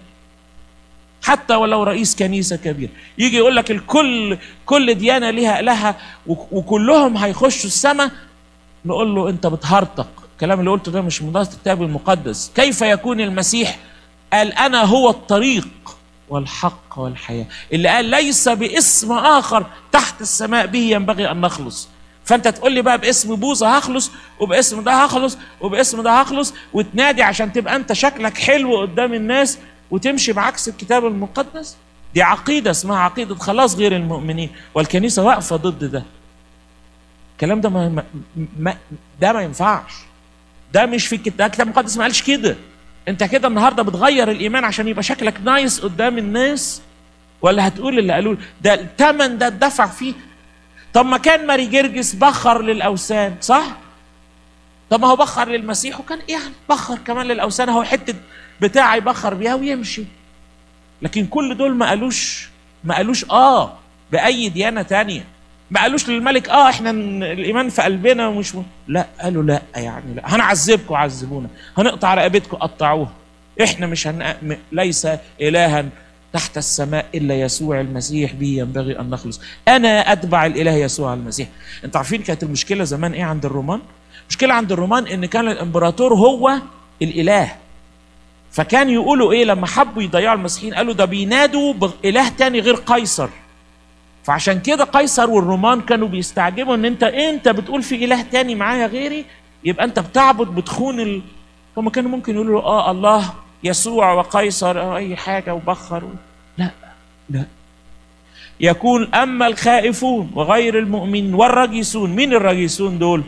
حتى ولو رئيس كنيسة كبير يجي يقول لك الكل كل ديانة ليها إلهها وكلهم هيخشوا السماء، نقول له أنت بتهرطق. الكلام اللي قلته ده مش من نص الكتاب المقدس. كيف يكون المسيح قال أنا هو الطريق والحق والحياة، اللي قال ليس باسم آخر تحت السماء به ينبغي أن نخلص. فأنت تقول لي بقى باسم بوذا هخلص وباسم ده هخلص وباسم ده هخلص، وتنادي عشان تبقى أنت شكلك حلو قدام الناس وتمشي بعكس الكتاب المقدس. دي عقيدة اسمها عقيدة خلاص غير المؤمنين، والكنيسة واقفة ضد ده. الكلام ده ما, ما ده ما ينفعش. ده مش في الكتاب. الكتاب المقدس ما قالش كده. انت كده النهارده بتغير الايمان عشان يبقى شكلك نايس قدام الناس، ولا هتقول اللي قالوه ده الثمن ده اتدفع فيه؟ طب ما كان ماري جرجس بخر للاوثان، صح؟ طب ما هو بخر للمسيح وكان ايه يعني بخر كمان للاوثان، هو حته بتاع يبخر بيها ويمشي. لكن كل دول ما قالوش ما قالوش اه باي ديانه تانية. ما قالوش للملك اه احنا الايمان في قلبنا ومش م... لا، قالوا لا يعني لا، هنعذبكم عذبونا، هنقطع رقبتكم قطعوها، احنا مش هن... ليس الها تحت السماء الا يسوع المسيح به ينبغي ان نخلص. انا اتبع الاله يسوع المسيح. انتوا عارفين كانت المشكله زمان ايه عند الرومان؟ المشكله عند الرومان ان كان الامبراطور هو الاله. فكان يقولوا ايه لما حبوا يضيعوا المسيحيين؟ قالوا ده بينادوا باله تاني غير قيصر. فعشان كده قيصر والرومان كانوا بيستعجبوا ان انت انت بتقول في اله تاني معايا غيري، يبقى انت بتعبد بتخون ال... هم كانوا ممكن يقولوا اه الله يسوع وقيصر او اي حاجه وبخر و... لا لا، يكون أما الخائفون وغير المؤمنين والرجسون. مين الرجسون دول؟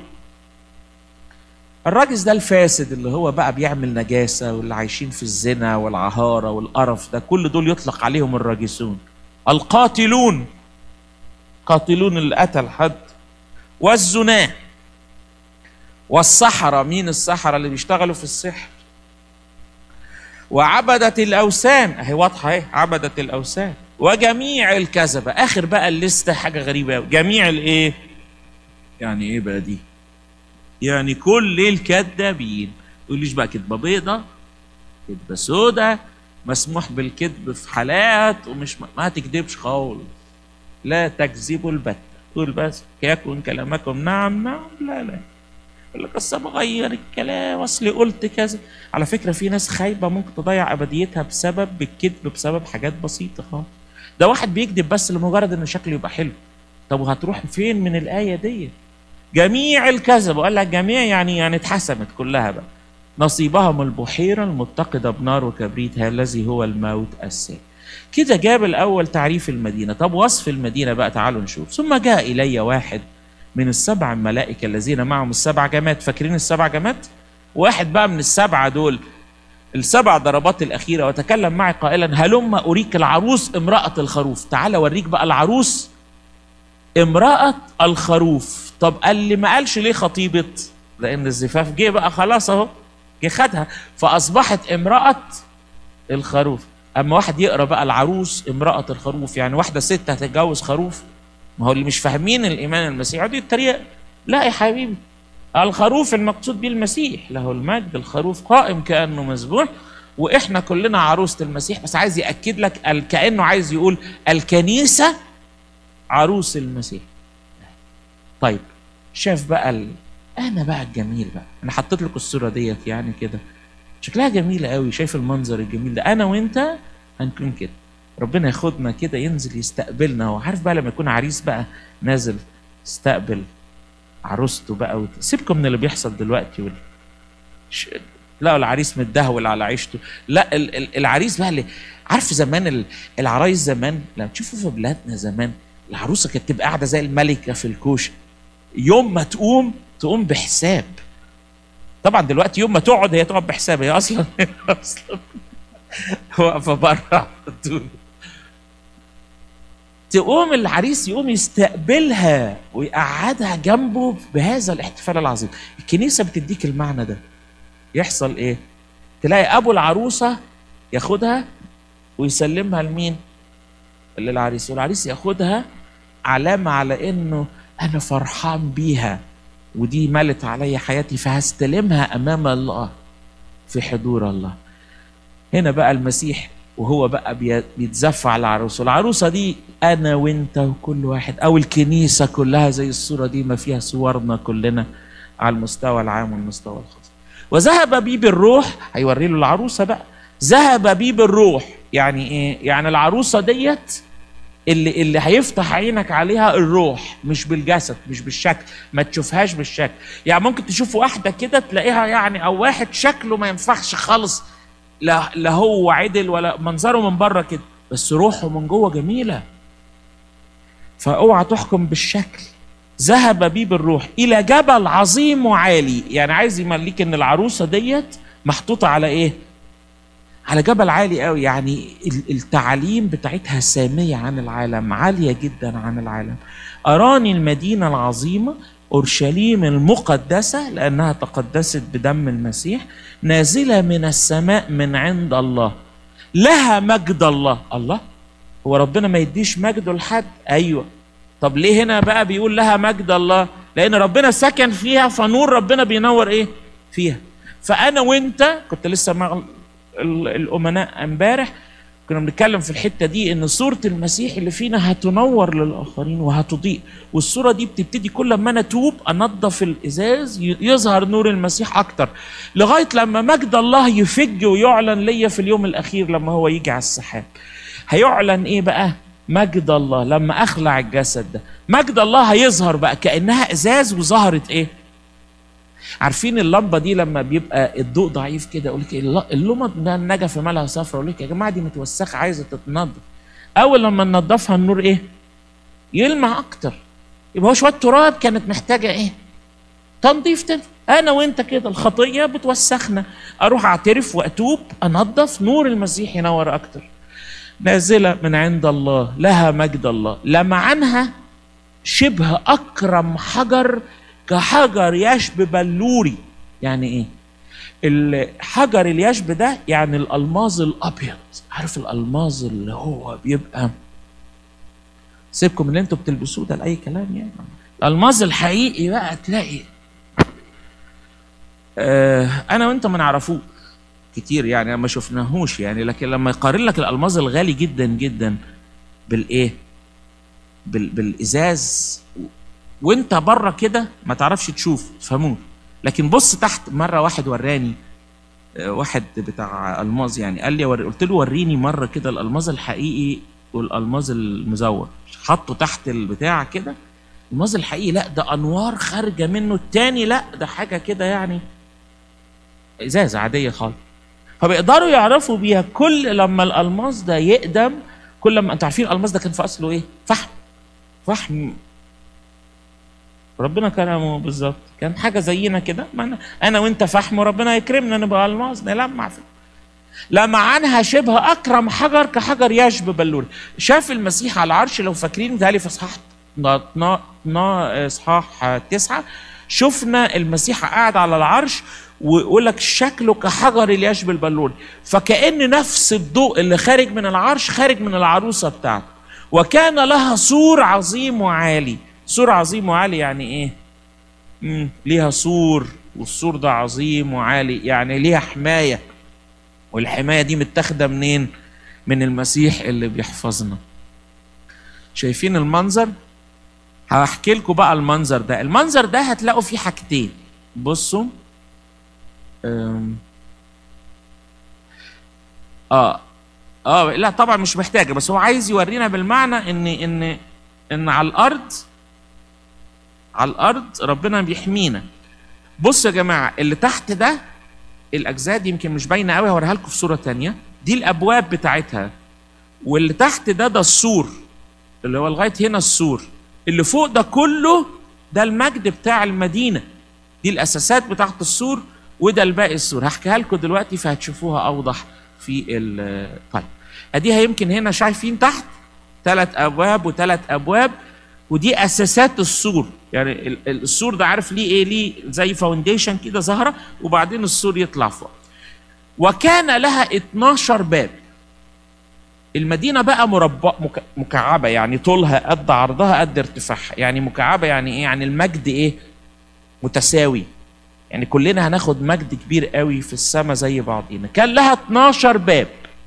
الرجس ده الفاسد اللي هو بقى بيعمل نجاسة، واللي عايشين في الزنا والعهارة والقرف ده، كل دول يطلق عليهم الرجسون. القاتلون، قاتلون اللي قتل حد، والزنا، والسحرة. مين السحرة؟ اللي بيشتغلوا في السحر. وعبدة الأوثان، اهي واضحة اهي، عبدة الأوثان، وجميع الكذبة. آخر بقى الليستة حاجة غريبة أوي، جميع الإيه؟ يعني إيه بقى دي؟ يعني كل الكذابين. تقوليش بقى كذبة بيضة، كذبة سودة، مسموح بالكذب في حالات، ومش ما, ما تكذبش خالص. لا تكذبوا البتة. تقول بس يكن كلامكم نعم نعم، لا لا. يقول لك اصل بغير الكلام، اصلي قلت كذا. على فكرة في ناس خايبة ممكن تضيع أبديتها بسبب الكذب، بسبب حاجات بسيطة خالص. ده واحد بيكذب بس لمجرد ان شكله يبقى حلو. طب وهتروح فين من الآية دي؟ جميع الكذب، وقال لك جميع يعني يعني اتحسمت كلها بقى. نصيبهم البحيرة المتقدة بنار وكبريت، الذي هو الموت الثاني. كده جاب الأول تعريف المدينة. طب وصف المدينة بقى تعالوا نشوف. ثم جاء إلي واحد من السبع الملائكة الذين معهم السبع جماد. فاكرين السبع جماد؟ واحد بقى من السبعة دول السبع ضربات الأخيرة، وتكلم معي قائلا هلم أريك العروس امرأة الخروف. تعال أوريك بقى العروس امرأة الخروف. طب قال لي ما قالش ليه خطيبة؟ لأن الزفاف جه بقى خلاص أهو، جه خدها فأصبحت امرأة الخروف. أما واحد يقرأ بقى العروس امرأة الخروف، يعني واحدة ست هتتجوز خروف؟ ما هو اللي مش فاهمين الإيمان المسيحي دي الطريقة. لا يا حبيبي، الخروف المقصود به المسيح له المجد. الخروف قائم كأنه مذبوح، وإحنا كلنا عروسة المسيح. بس عايز يأكد لك كأنه عايز يقول الكنيسة عروس المسيح. طيب شاف بقى ال... أنا بقى الجميل بقى، أنا حطيت لك الصورة ديت يعني كده شكلها جميلة قوي. شايف المنظر الجميل ده؟ أنا وأنت هنكون كده، ربنا ياخدنا كده ينزل يستقبلنا. وعارف بقى لما يكون عريس بقى نازل يستقبل عروسته بقى وت... سيبكم من اللي بيحصل دلوقتي وال... ش... لا العريس متدهول على عيشته. لا ال... ال... العريس بقى اللي عارف زمان ال... العرايس زمان لما تشوفوا في بلادنا زمان العروسه كانت تبقى قاعده زي الملكه في الكوشه، يوم ما تقوم تقوم بحساب. طبعا دلوقتي يوم ما تقعد هي تقعد بحساب، هي اصلا اصلا واقفه بره تقوم العريس يقوم يستقبلها ويقعدها جنبه بهذا الاحتفال العظيم. الكنيسه بتديك المعنى ده. يحصل ايه؟ تلاقي ابو العروسه ياخدها ويسلمها لمين؟ للعريس، والعريس ياخدها علامه على انه انا فرحان بيها ودي ملت علي حياتي، فهستلمها امام الله في حضور الله. هنا بقى المسيح وهو بقى بيتزف على العروسه. العروسه دي انا وانت وكل واحد، او الكنيسه كلها زي الصوره دي ما فيها صورنا كلنا على المستوى العام والمستوى الخاص. وذهب بي بالروح، هيوري له العروسه بقى. ذهب بي بالروح يعني ايه؟ يعني العروسه ديت اللي اللي هيفتح عينك عليها الروح، مش بالجسد، مش بالشكل. ما تشوفهاش بالشكل. يعني ممكن تشوف واحده كده تلاقيها يعني، او واحد شكله ما ينفعش خالص، لا لا هو عدل ولا منظره من بره كده، بس روحه من جوه جميله. فاوعى تحكم بالشكل. ذهب بي بالروح الى جبل عظيم وعالي. يعني عايز يمليك ان العروسه ديت محطوطه على ايه؟ على جبل عالي قوي. يعني التعاليم بتاعتها ساميه عن العالم، عاليه جدا عن العالم. اراني المدينه العظيمه اورشليم المقدسه، لانها تقدست بدم المسيح، نازله من السماء من عند الله، لها مجد الله. الله، هو ربنا ما يديش مجده لحد؟ ايوه. طب ليه هنا بقى بيقول لها مجد الله؟ لان ربنا سكن فيها، فنور ربنا بينور ايه فيها. فانا وانت كنت لسه مع الامناء امبارح كنا بنتكلم في الحته دي، ان صوره المسيح اللي فينا هتنور للاخرين وهتضيء. والصوره دي بتبتدي كل ما انا اتوب انظف الازاز يظهر نور المسيح اكتر، لغايه لما مجد الله يفج ويعلن ليا في اليوم الاخير لما هو يجي على السحاب. هيعلن ايه بقى؟ مجد الله. لما اخلع الجسد ده مجد الله هيظهر بقى كانها ازاز، وظهرت ايه؟ عارفين اللمبه دي لما بيبقى الضوء ضعيف كده يقول لك اللمبه ده النجفه مالها صفرا، يقول لك يا جماعه دي متوسخه عايزه تتنضف. اول لما ننضفها النور ايه؟ يلمع اكتر. يبقى هو شويه تراب كانت محتاجه ايه؟ تنظيف تاني. انا وانت كده الخطيه بتوسخنا، اروح اعترف واتوب انظف، نور المسيح ينور اكتر. نازله من عند الله لها مجد الله، لمعنها شبه اكرم حجر كحجر يشب بلوري. يعني ايه؟ الحجر اليشب ده يعني الالماظ الابيض. عارف الالماظ اللي هو بيبقى، سيبكم اللي انتوا بتلبسوه ده لاي كلام يعني. الالماظ الحقيقي بقى تلاقي آه انا وانت ما نعرفوه كتير يعني، ما شفناهوش يعني، لكن لما يقارن لك الالماظ الغالي جدا جدا بالايه؟ بال بالازاز وانت بره كده ما تعرفش تشوف تفهموه. لكن بص تحت. مره واحد وراني، واحد بتاع الماظ يعني، قال لي ور... قلت له وريني مره كده الالماظ الحقيقي والالماظ المزور. حطه تحت البتاع كده، الماظ الحقيقي لا ده انوار خارجه منه، التاني لا ده حاجه كده يعني ازازه عاديه خالص. فبيقدروا يعرفوا بيها كل لما الالماظ ده يقدم، كل لما انتوا عارفين الالماظ ده كان في اصله ايه؟ فحم. فحم ربنا كرمه بالظبط، كان حاجه زينا كده، انا انا وانت فحم وربنا يكرمنا نبقى الماظ نلمع فيه. لمعنها شبه اكرم حجر كحجر يشب بلوري. شاف المسيح على العرش، لو فاكرين ده في اصحاح اصحاح تسعه، شفنا المسيح قاعد على العرش ويقول لك شكله كحجر اليشب البلوري، فكأن نفس الضوء اللي خارج من العرش خارج من العروسه بتاعته. وكان لها سور عظيم وعالي. سور عظيم وعالي يعني ايه؟ مم. ليها سور، والسور ده عظيم وعالي يعني ليها حمايه، والحمايه دي متاخده منين؟ من المسيح اللي بيحفظنا. شايفين المنظر؟ هحكي لكم بقى المنظر ده. المنظر ده هتلاقوا فيه حاجتين. بصوا أم. اه اه لا طبعا مش محتاجه، بس هو عايز يورينا بالمعنى ان ان ان على الارض على الارض ربنا بيحمينا. بصوا يا جماعه اللي تحت ده الاجزاء دي يمكن مش باينه قوي، هوريها لكم في صوره ثانيه. دي الابواب بتاعتها، واللي تحت ده ده السور اللي هو لغايه هنا السور. اللي فوق ده كله ده المجد بتاع المدينه، دي الاساسات بتاعت السور، وده الباقي السور. هحكيها لكم دلوقتي فهتشوفوها اوضح في ال طيب. اديها يمكن هنا شايفين تحت ثلاث ابواب وثلاث ابواب، ودي اساسات السور. يعني السور ده عارف ليه ايه؟ ليه زي فاونديشن كده ظاهره، وبعدين السور يطلع فوق. وكان لها اتناشر باب. المدينه بقى مربع مكعبه، يعني طولها قد عرضها قد ارتفاعها. يعني مكعبه يعني ايه؟ يعني المجد ايه؟ متساوي. يعني كلنا هناخد مجد كبير قوي في السماء زي بعضينا. كان لها اتناشر باب.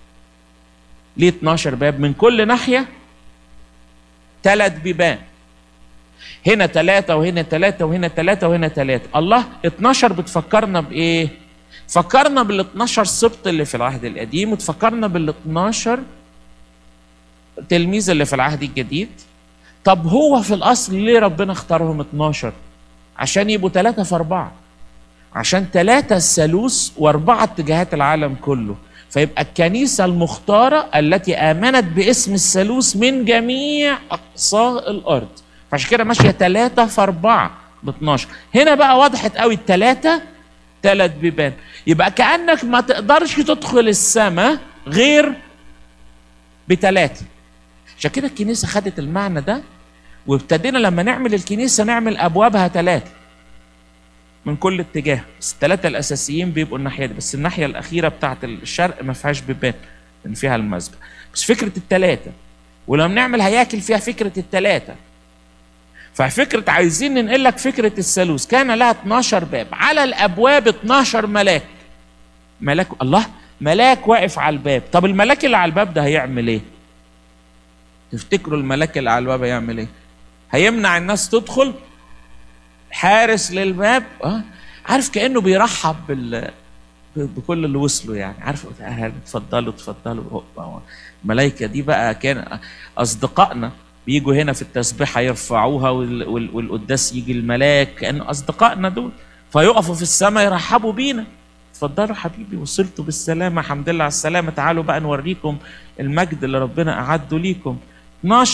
ليه اتناشر باب؟ من كل ناحيه ثلاث بيبان، هنا ثلاثة وهنا ثلاثة وهنا ثلاثة وهنا ثلاثة. الله، اتناشر بتفكرنا بإيه؟ فكرنا بال اتناشر سبط اللي في العهد القديم، وتفكرنا بال اتناشر تلميذ اللي في العهد الجديد. طب هو في الأصل ليه ربنا اختارهم اتناشر؟ عشان يبقوا ثلاثة في أربعة، عشان ثلاثة الثالوث وأربعة اتجاهات العالم كله، فيبقى الكنيسة المختارة التي آمنت باسم الثالوث من جميع أقصى الأرض. عشان كده ماشيه ثلاثة في أربعة ب اتناشر. هنا بقى وضحت قوي الثلاثة ثلاث بيبان. يبقى كأنك ما تقدرش تدخل السماء غير بثلاثة. عشان كده الكنيسة خدت المعنى ده، وابتدينا لما نعمل الكنيسة نعمل أبوابها ثلاثة من كل اتجاه، بس الثلاثة الأساسيين بيبقوا الناحية دي، بس الناحية الأخيرة بتاعت الشرق ما فيهاش بيبان لأن فيها المسبح. بس فكرة الثلاثة، ولما نعمل هياكل فيها فكرة الثلاثة. ففكرة عايزين ننقل لك فكرة الثالوث. كان لها اتناشر باب، على الأبواب اتناشر ملاك. ملاك الله، ملاك واقف على الباب. طب الملاك اللي على الباب ده هيعمل ايه؟ تفتكروا الملاك اللي على الباب هيعمل ايه؟ هيمنع الناس تدخل؟ حارس للباب. اه عارف كأنه بيرحب بال بكل اللي وصلوا، يعني عارف اتفضلوا اتفضلوا. الملائكة دي بقى كان أصدقائنا بيجوا هنا في التسبيحة يرفعوها، والقداس يجي الملاك كأنه أصدقائنا دول، فيقفوا في السماء يرحبوا بينا. اتفضلوا حبيبي، وصلتوا بالسلامة، الحمد لله على السلامة، تعالوا بقى نوريكم المجد اللي ربنا أعده ليكم. اتناشر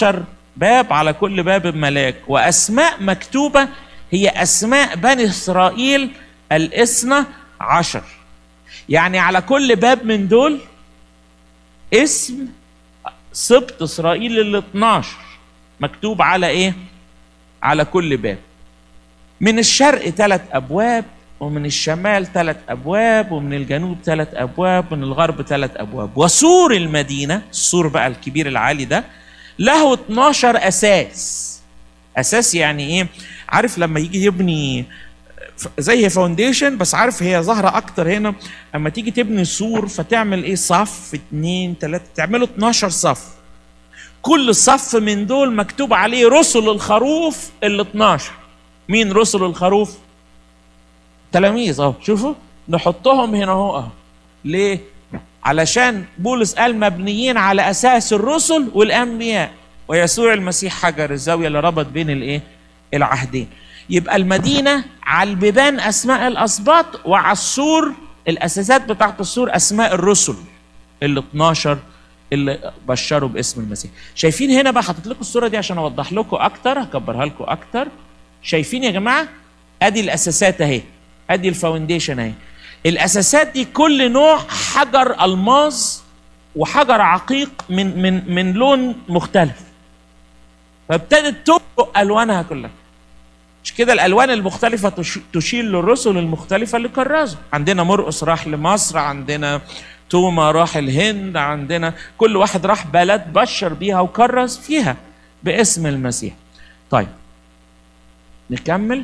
باب على كل باب ملاك، وأسماء مكتوبة هي أسماء بني إسرائيل الاثنى عشر. يعني على كل باب من دول اسم سبط إسرائيل الاثنى عشر مكتوب على إيه؟ على كل باب. من الشرق ثلاث أبواب، ومن الشمال ثلاث أبواب، ومن الجنوب ثلاث أبواب، ومن الغرب ثلاث أبواب. وسور المدينة، السور بقى الكبير العالي ده، له اتناشر أساس. أساس يعني إيه؟ عارف لما يجي يبني زي فاونديشن، بس عارف هي ظاهرة أكتر هنا أما تيجي تبني سور فتعمل إيه؟ صف اتنين تلاتة، تعمله اتناشر صف. كل صف من دول مكتوب عليه رسل الخروف ال اتناشر. مين رسل الخروف؟ تلاميذ اهو، شوفوا نحطهم هنا اهو اهو. ليه؟ علشان بولس قال مبنيين على اساس الرسل والانبياء ويسوع المسيح حجر الزاويه اللي ربط بين الايه؟ العهدين. يبقى المدينه على البيبان اسماء الاسباط، وعلى السور الاساسات بتاعت السور اسماء الرسل ال اتناشر اللي بشروا باسم المسيح. شايفين هنا بقى؟ حاطط لكم الصوره دي عشان اوضح لكم اكتر، هكبرها لكم اكتر. شايفين يا جماعه؟ ادي الاساسات اهي، ادي الفاونديشن اهي. الاساسات دي كل نوع حجر الماظ وحجر عقيق من من من لون مختلف، فابتدت تبرق الوانها كلها. مش كده؟ الالوان المختلفه تشير للرسل المختلفه اللي كرزوا. عندنا مرقس راح لمصر، عندنا توما راح الهند، عندنا كل واحد راح بلد بشر بيها وكرز فيها باسم المسيح. طيب نكمل.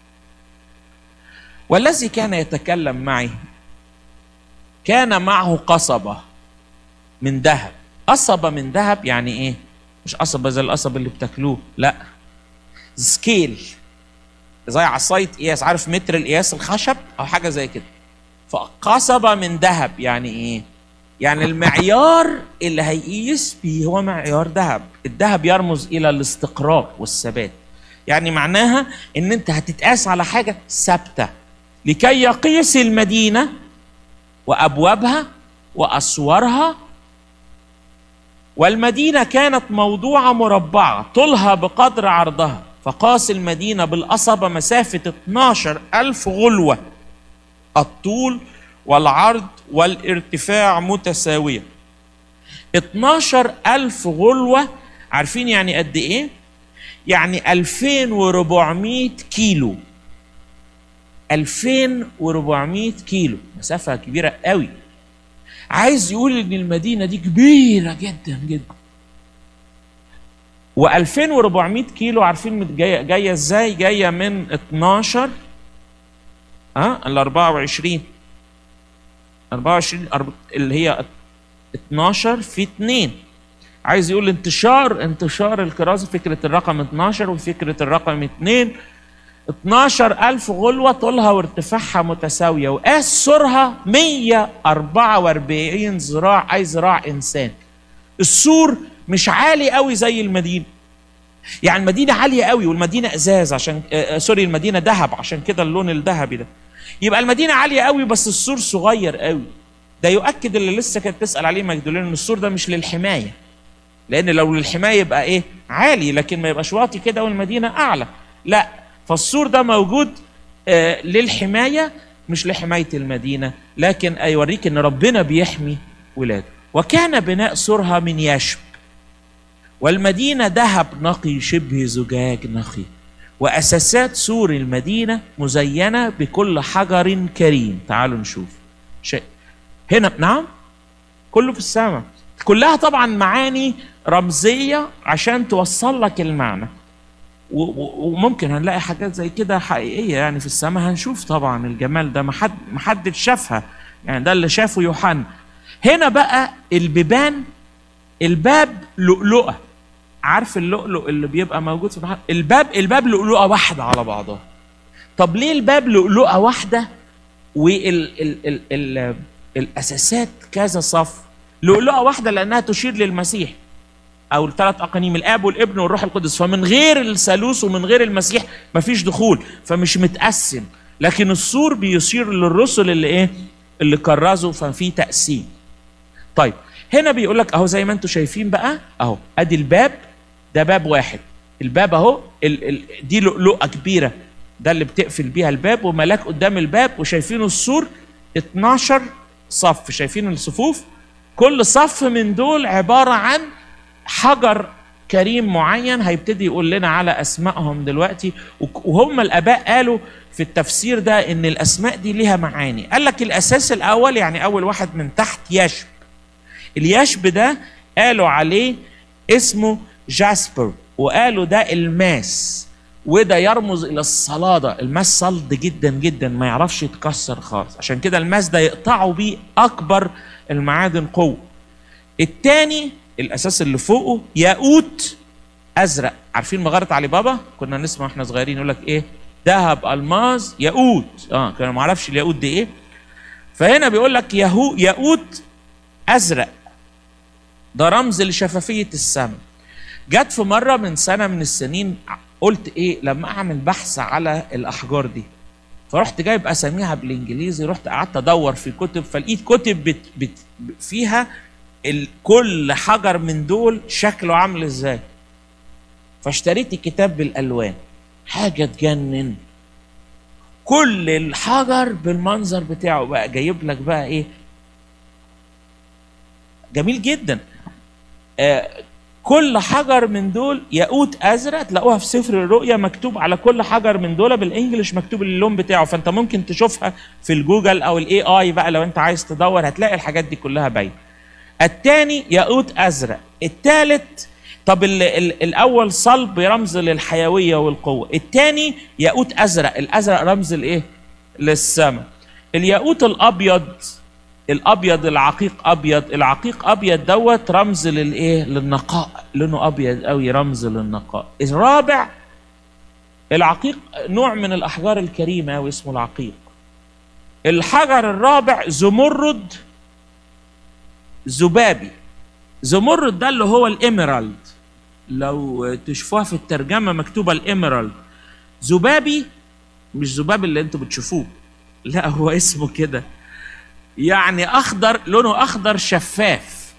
والذي كان يتكلم معي كان معه قصبة من ذهب. قصبة من ذهب يعني ايه؟ مش قصبة زي القصب اللي بتاكلوه، لا، سكيل زي عصاية قياس، عارف متر القياس الخشب او حاجة زي كده. فقصبة من ذهب يعني ايه؟ يعني المعيار اللي هيقيس بيه هو معيار ذهب. الذهب يرمز الى الاستقرار والثبات، يعني معناها ان انت هتتقاس على حاجة ثابتة لكي يقيس المدينة وأبوابها وأسوارها. والمدينة كانت موضوعة مربعة طولها بقدر عرضها، فقاس المدينة بالقصبة مسافة اتناشر ألف غلوة، الطول والعرض والارتفاع متساوية. اتناشر ألف غلوة عارفين يعني قد إيه؟ يعني ألفين وأربعمائة كيلو. ألفين وأربعمائة كيلو، مسافة كبيرة قوي. عايز يقول ان المدينة دي كبيرة جدا جدا. وألفين وأربعمائة كيلو عارفين جاية جاية ازاي؟ جاية من اتناشر ها ال أربعة وعشرين أربعة وعشرين اللي هي اتناشر في اتنين. عايز يقول انتشار انتشار الكرازة، فكرة الرقم اتناشر وفكرة الرقم اتنين. اتناشر ألف غلوة طولها وارتفاعها متساوية، وقاس سورها مية وأربعة وأربعين ذراع، أي ذراع إنسان. السور مش عالي قوي زي المدينة، يعني المدينة عالية قوي والمدينة إزاز عشان آه سوري المدينة ذهب عشان كده اللون الذهبي ده. يبقى المدينة عالية قوي بس السور صغير قوي. ده يؤكد اللي لسه كانت تسأل عليه مجدولين ان السور ده مش للحماية، لأن لو للحماية يبقى إيه؟ عالي، لكن ما يبقاش واطي كده والمدينة أعلى. لا، فالسور ده موجود آه للحماية مش لحماية المدينة، لكن يوريك ان ربنا بيحمي ولاده. وكان بناء سورها من يشب، والمدينة ذهب نقي شبه زجاج نقي، وأساسات سور المدينة مزينة بكل حجر كريم. تعالوا نشوف شيء هنا. نعم، كله في السماء. كلها طبعا معاني رمزية عشان توصل لك المعنى، وممكن هنلاقي حاجات زي كده حقيقية يعني في السماء. هنشوف طبعا الجمال ده، محد محدش شافها، يعني ده اللي شافه يوحنا. هنا بقى البيبان، الباب لؤلؤة. عارف اللؤلؤ اللي بيبقى موجود في البحر؟ الباب الباب لؤلؤة واحدة على بعضها. طب ليه الباب لؤلؤة واحدة وال ال ال ال الأساسات كذا صف؟ لؤلؤة واحدة لأنها تشير للمسيح أو الثلاث أقانيم، الآب والابن والروح القدس. فمن غير الثالوث ومن غير المسيح مفيش دخول، فمش متقسم. لكن السور بيشير للرسل اللي إيه؟ اللي كرزوا، ففي تقسيم. طيب هنا بيقول لك أهو زي ما أنتم شايفين بقى، أهو أدي الباب ده باب واحد. الباب اهو ال ال دي لؤلؤه كبيره، ده اللي بتقفل بيها الباب، وملاك قدام الباب، وشايفينه السور اتناشر صف، شايفين الصفوف؟ كل صف من دول عباره عن حجر كريم معين، هيبتدي يقول لنا على اسمائهم دلوقتي. وهم الاباء قالوا في التفسير ده ان الاسماء دي ليها معاني. قال لك الاساس الاول، يعني اول واحد من تحت يشب. اليشب ده قالوا عليه اسمه جاسبر، وقالوا ده الماس، وده يرمز الى الصلاده. الماس صلد جدا جدا، ما يعرفش يتكسر خالص، عشان كده الماس ده يقطعوا بيه اكبر المعادن قوه. الثاني الاساس اللي فوقه ياقوت ازرق. عارفين مغاره علي بابا؟ كنا نسمع احنا صغيرين يقول لك ايه؟ ذهب، الماس، ياقوت. اه كانوا ما اعرفش الياقوت دي ايه. فهنا بيقول لك يهو ياقوت ازرق، ده رمز لشفافيه السماء. جت في مره من سنه من السنين قلت ايه لما اعمل بحث على الاحجار دي، فرحت جايب اساميها بالانجليزي، رحت قعدت ادور في كتب، فلقيت كتب بت بت فيها كل حجر من دول شكله عامل ازاي. فاشتريت الكتاب بالالوان، حاجه تجنن، كل الحجر بالمنظر بتاعه بقى، جايب لك بقى ايه، جميل جدا. آه كل حجر من دول ياقوت ازرق، تلاقوها في سفر الرؤيا مكتوب على كل حجر من دول بالانجلش، مكتوب اللون بتاعه، فانت ممكن تشوفها في الجوجل او الاي اي بقى لو انت عايز تدور، هتلاقي الحاجات دي كلها باينه. الثاني ياقوت ازرق. الثالث طب ال ال الاول صلب رمز للحيويه والقوه، الثاني ياقوت ازرق، الازرق رمز لايه؟ للسماء. الياقوت الابيض، الابيض العقيق ابيض، العقيق ابيض دوت رمز للايه؟ للنقاء، لونه ابيض قوي رمز للنقاء. الرابع العقيق نوع من الاحجار الكريمه قوي اسمه العقيق. الحجر الرابع زمرد ذبابي. زمرد ده اللي هو الإيميرالد، لو تشوفوها في الترجمه مكتوبه الإيميرالد. ذبابي مش ذباب اللي انتوا بتشوفوه، لا هو اسمه كده، يعني اخضر، لونه اخضر شفاف،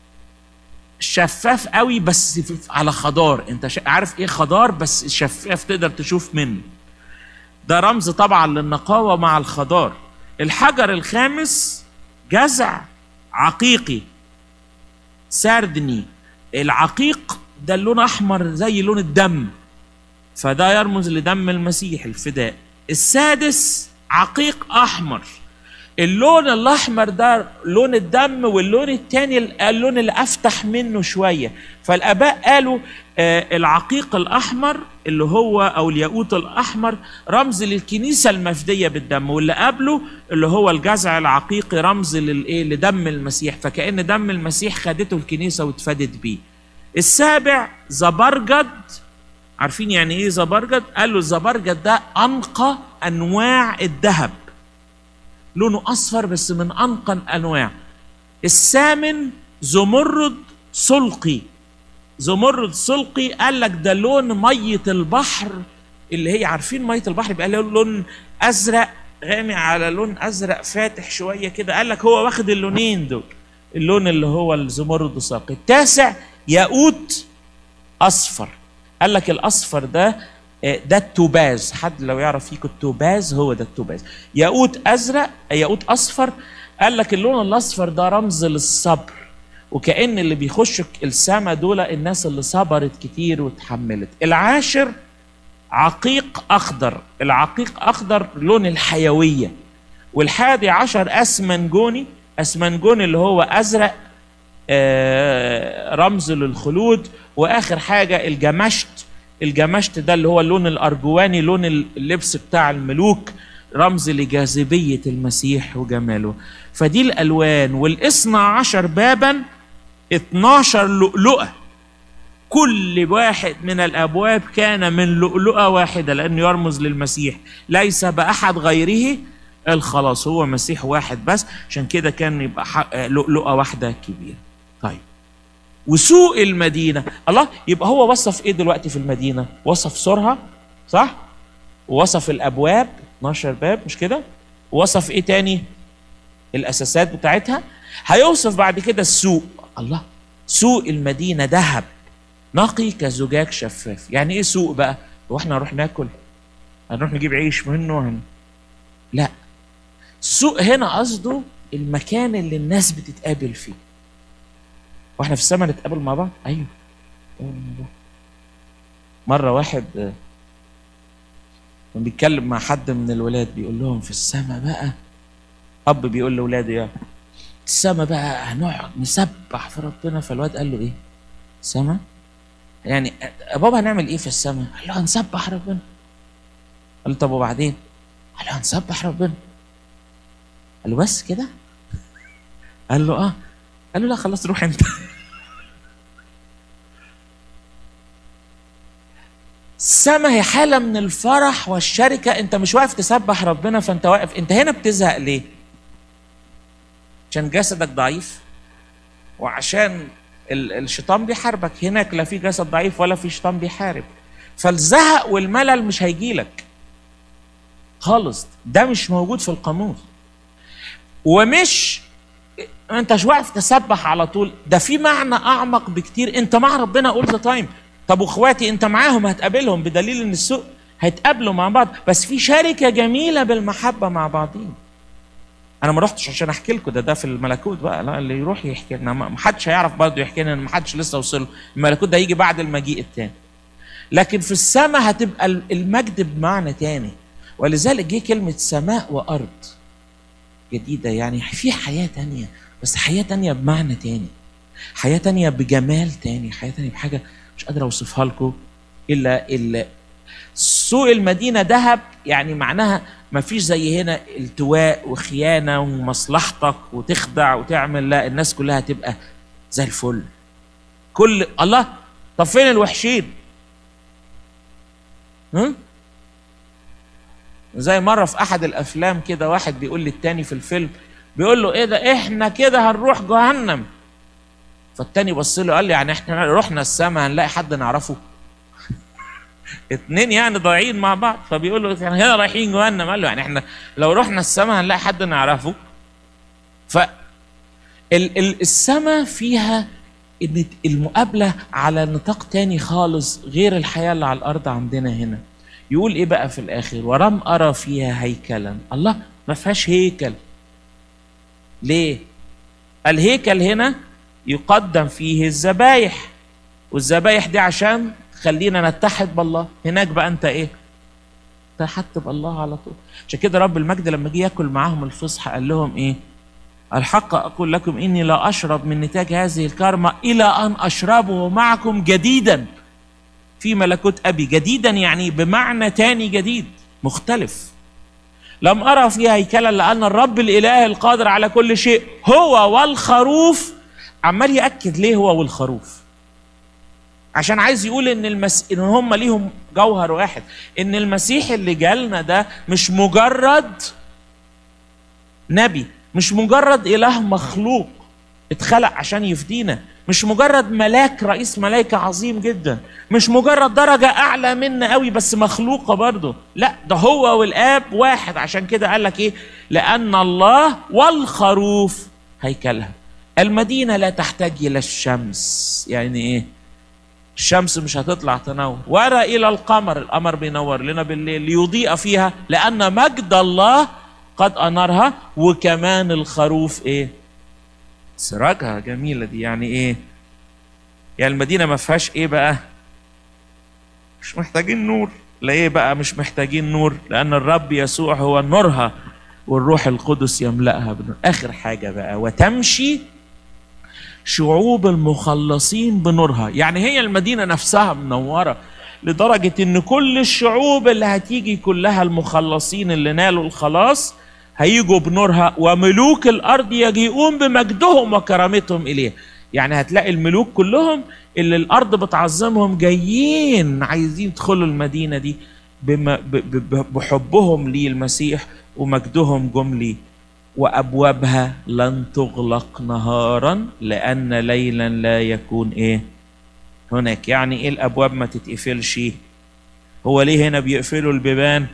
شفاف قوي بس على خضار. انت عارف ايه خضار بس شفاف تقدر تشوف منه، ده رمز طبعا للنقاوه مع الخضار. الحجر الخامس جزع عقيقي ساردني. العقيق ده اللون احمر زي لون الدم، فده يرمز لدم المسيح الفداء. السادس عقيق احمر، اللون الاحمر ده لون الدم، واللون الثاني اللون اللي افتح منه شويه. فالاباء قالوا آه العقيق الاحمر اللي هو او الياقوت الاحمر رمز للكنيسه المفديه بالدم، واللي قبله اللي هو الجزع العقيقي رمز للايه؟ لدم المسيح، فكأن دم المسيح خدته الكنيسه واتفدت بيه. السابع زبرجد. عارفين يعني ايه زبرجد؟ قالوا الزبرجد ده انقى انواع الذهب، لونه اصفر بس من انقى الانواع. الثامن زمرد سلقي. زمرد سلقي قال لك ده لون ميه البحر، اللي هي عارفين ميه البحر بيبقى له لون ازرق غامق على لون ازرق فاتح شويه كده، قال لك هو واخد اللونين دول، اللون اللي هو الزمرد السلقي. التاسع ياقوت اصفر، قال لك الاصفر ده ده التوباز، حد لو يعرف فيكم التوباز هو ده التوباز. ياقوت ازرق، ياقوت اصفر، قال لك اللون الاصفر ده رمز للصبر، وكأن اللي بيخشوا السما دول الناس اللي صبرت كتير وتحملت. العاشر عقيق اخضر، العقيق اخضر لون الحيويه. والحادي عشر اسمنجوني، اسمنجوني اللي هو ازرق آه رمز للخلود. واخر حاجه الجمشت، الجمشت ده اللي هو اللون الارجواني، لون اللبس بتاع الملوك، رمز لجاذبيه المسيح وجماله. فدي الالوان. والاثنى عشر بابا اتناشر لؤلؤه، كل واحد من الابواب كان من لؤلؤه واحده، لانه يرمز للمسيح، ليس باحد غيره الخلاص، هو مسيح واحد بس، عشان كده كان يبقى لؤلؤه واحده كبيره. طيب وسوق المدينه، الله، يبقى هو وصف ايه دلوقتي في المدينه؟ وصف سورها صح؟ ووصف الابواب اتناشر باب مش كده؟ ووصف ايه تاني؟ الاساسات بتاعتها. هيوصف بعد كده السوق. الله، سوق المدينه ذهب، نقي كزجاج شفاف. يعني ايه سوق بقى؟ هو احنا هنروح ناكل؟ هنروح نجيب عيش منه؟ هن... لا، السوق هنا قصده المكان اللي الناس بتتقابل فيه. واحنا في السماء نتقابل مع بعض؟ ايوه. مره واحد كان بيتكلم مع حد من الولاد بيقول لهم في السماء بقى، اب بيقول لاولاده يا السماء بقى هنقعد نسبح في ربنا. فالواد قال له ايه؟ سما؟ يعني يا بابا هنعمل ايه في السماء؟ قال له هنسبح ربنا. قال له طب وبعدين؟ قال له هنسبح ربنا. قال له بس كده؟ قال له اه. قال له لا خلاص روح انت. السماء هي حالة من الفرح والشركة. انت مش واقف تسبح ربنا فانت واقف. انت هنا بتزهق ليه؟ عشان جسدك ضعيف وعشان الشيطان بيحاربك. هناك لا في جسد ضعيف ولا في شيطان بيحارب. فالزهق والملل مش هيجيلك خالص، ده مش موجود في القاموس. ومش انت مش واقف تسبح على طول، ده في معنى اعمق بكتير. انت مع ربنا اول ذا تايم. طب واخواتي انت معاهم هتقابلهم، بدليل ان السوق هيتقابلوا مع بعض، بس في شركه جميله بالمحبه مع بعضين. انا ما رحتش عشان احكي لكم ده ده في الملكوت بقى، لا اللي يروح يحكي لنا. ما حدش هيعرف برضه يحكي لنا، ما حدش لسه وصل. الملكوت ده هيجي بعد المجيء الثاني. لكن في السماء هتبقى المجد بمعنى تاني. ولذلك جه كلمه سماء وارض جديده، يعني في حياه تانيه، بس حياه تانيه بمعنى تاني، حياه تانيه بجمال تاني، حياه تانيه بحاجه مش قادر اوصفها لكم الا الا سوق المدينه ذهب. يعني معناها ما فيش زي هنا التواء وخيانه ومصلحتك وتخدع وتعمل، لا الناس كلها تبقى زي الفل. كل الله طب فين الوحشين؟ هم؟ زي مره في احد الافلام كده واحد بيقول للتاني في الفيلم، بيقول له ايه ده احنا كده هنروح جهنم. فالتاني بص له قال لي يعني احنا رحنا السماء هنلاقي حد نعرفه؟ اتنين يعني ضايعين مع بعض. فبيقول له يعني هنا رايحين جهنم. قال له يعني احنا لو رحنا السماء هنلاقي حد نعرفه؟ ف السماء فيها ان المقابله على نطاق تاني خالص غير الحياه اللي على الارض عندنا هنا. يقول ايه بقى في الاخر؟ ولم ارى فيها هيكلا. الله ما فيهاش هيكل. ليه؟ الهيكل هنا يقدم فيه الذبايح، والذبايح دي عشان خلينا نتحد بالله. هناك بقى انت ايه؟ اتحدت بالله على طول. عشان كده رب المجد لما جه ياكل معاهم الفصح قال لهم ايه؟ الحق اقول لكم اني لا اشرب من نتاج هذه الكرمه الى ان اشربه معكم جديدا في ملكوت ابي. جديدا يعني بمعنى تاني جديد مختلف. لم ارى فيها هيكلا لان الرب الاله القادر على كل شيء هو والخروف. عمال ياكد ليه هو والخروف؟ عشان عايز يقول ان المس... ان هم ليهم جوهر واحد، ان المسيح اللي جالنا ده مش مجرد نبي، مش مجرد اله مخلوق اتخلق عشان يفدينا، مش مجرد ملاك رئيس ملائكه عظيم جدا، مش مجرد درجه اعلى منا قوي بس مخلوقه برضه، لا ده هو والاب واحد. عشان كده قال لك ايه؟ لان الله والخروف هيكلها. المدينه لا تحتاج الى الشمس. يعني ايه؟ الشمس مش هتطلع تنور، ولا الى القمر. القمر بينور لنا بالليل ليضيء فيها لان مجد الله قد انارها. وكمان الخروف ايه؟ سراجها. جميله دي. يعني ايه؟ يعني المدينه ما فيهاش ايه بقى؟ مش محتاجين نور. لا ايه بقى مش محتاجين نور؟ لان الرب يسوع هو نورها والروح القدس يملأها بنور. اخر حاجه بقى وتمشي شعوب المخلصين بنورها. يعني هي المدينة نفسها منورة لدرجة ان كل الشعوب اللي هتيجي كلها المخلصين اللي نالوا الخلاص هيجوا بنورها، وملوك الارض يجيئون بمجدهم وكرامتهم اليه. يعني هتلاقي الملوك كلهم اللي الارض بتعظمهم جايين عايزين يدخلوا المدينة دي بحبهم ليه المسيح ومجدهم جم ليه. وأبوابها لن تغلق نهارا لأن ليلا لا يكون إيه هناك. يعني إيه الأبواب ما تتقفلش؟ هو ليه هنا بيقفلوا البيبان؟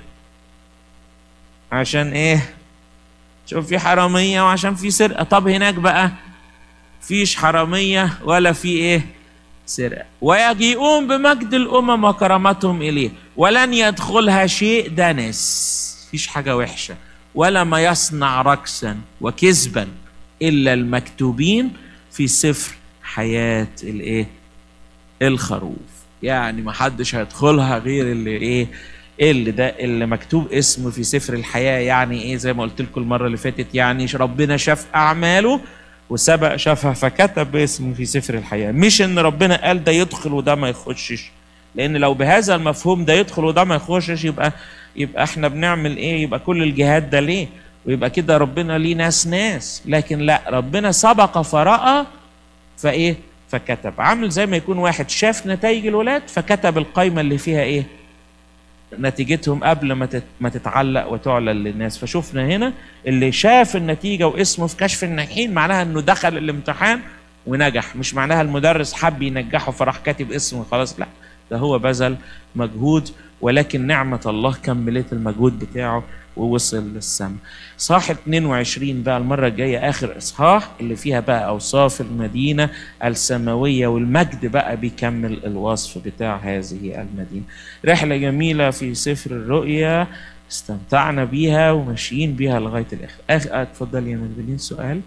عشان إيه؟ شوف في حرامية وعشان في سرقة. طب هناك بقى فيش حرامية ولا في إيه سرقة. ويجيئون بمجد الأمم وكرامتهم إليه ولن يدخلها شيء دنس، مفيش حاجة وحشة، ولا ما يصنع ركسا وكذبا إلا المكتوبين في سفر حياة الإيه؟ الخروف. يعني ما حدش هيدخلها غير اللي إيه؟ اللي ده اللي مكتوب اسمه في سفر الحياة. يعني إيه؟ زي ما قلت لكم المرة اللي فاتت، يعني ربنا شاف أعماله وسبق شافها فكتب اسمه في سفر الحياة، مش إن ربنا قال ده يدخل وده ما يخشش. لأن لو بهذا المفهوم ده يدخل وده ما يخشش، يبقى يبقى إحنا بنعمل إيه؟ يبقى كل الجهاد ده ليه؟ ويبقى كده ربنا ليه ناس ناس. لكن لا، ربنا سبق فرأى فإيه؟ فكتب. عامل زي ما يكون واحد شاف نتائج الولاد فكتب القائمة اللي فيها إيه؟ نتيجتهم قبل ما ما تتعلق وتعلن للناس. فشوفنا هنا اللي شاف النتيجة واسمه في كشف الناجحين معناها انه دخل الامتحان ونجح، مش معناها المدرس حب ينجحه فراح كاتب اسمه خلاص، لا، ده هو بذل مجهود، ولكن نعمة الله كملت المجهود بتاعه ووصل للسماء. اصحاح اتنين وعشرين بقى المرة الجاية آخر إصحاح اللي فيها بقى أوصاف المدينة السماوية، والمجد بقى بيكمل الوصف بتاع هذه المدينة. رحلة جميلة في سفر الرؤيا استمتعنا بيها وماشيين بيها لغاية الآخر. آخر اتفضل يا مدبلين سؤال.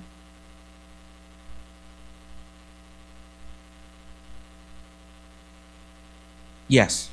يس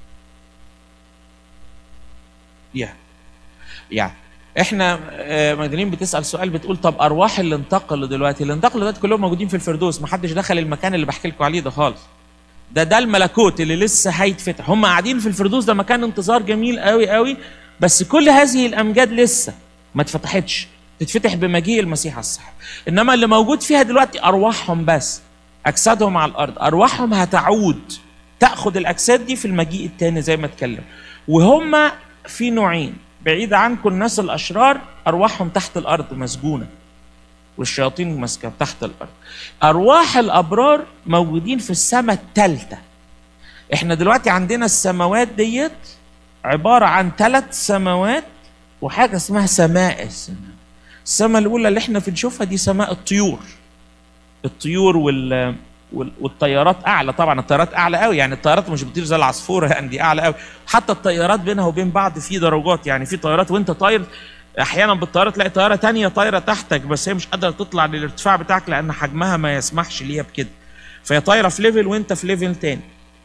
يا يعني احنا مدلين بتسال سؤال، بتقول طب ارواح اللي انتقلوا دلوقتي اللي انتقلوا دلوقتي كلهم موجودين في الفردوس، ما حدش دخل المكان اللي بحكي لكم عليه ده خالص. ده ده الملكوت اللي لسه هيتفتح، هم قاعدين في الفردوس، ده مكان انتظار جميل قوي قوي، بس كل هذه الامجاد لسه ما اتفتحتش، تتفتح بمجيء المسيح على السحاب. انما اللي موجود فيها دلوقتي ارواحهم بس، اجسادهم على الارض، ارواحهم هتعود تاخذ الاجساد دي في المجيء الثاني زي ما اتكلم. وهم في نوعين، بعيد عنكم الناس الأشرار أرواحهم تحت الأرض مسجونة والشياطين ماسكة تحت الأرض. أرواح الأبرار موجودين في السماء الثالثة. إحنا دلوقتي عندنا السماوات ديت عبارة عن ثلاث سماوات وحاجة اسمها سماء السماء. السماء الأولى اللي إحنا بنشوفها دي سماء الطيور. الطيور وال والطيارات اعلى، طبعا الطيارات اعلى قوي، يعني الطيارات مش بتطير زي العصفوره، يعني دي اعلى قوي. حتى الطيارات بينها وبين بعض في درجات، يعني في طيارات وانت طاير احيانا بالطياره تلاقي طياره تانية طايره تحتك بس هي مش قادره تطلع للارتفاع بتاعك لان حجمها ما يسمحش ليها بكده، فهي طايره في ليفل وانت في ليفل تاني.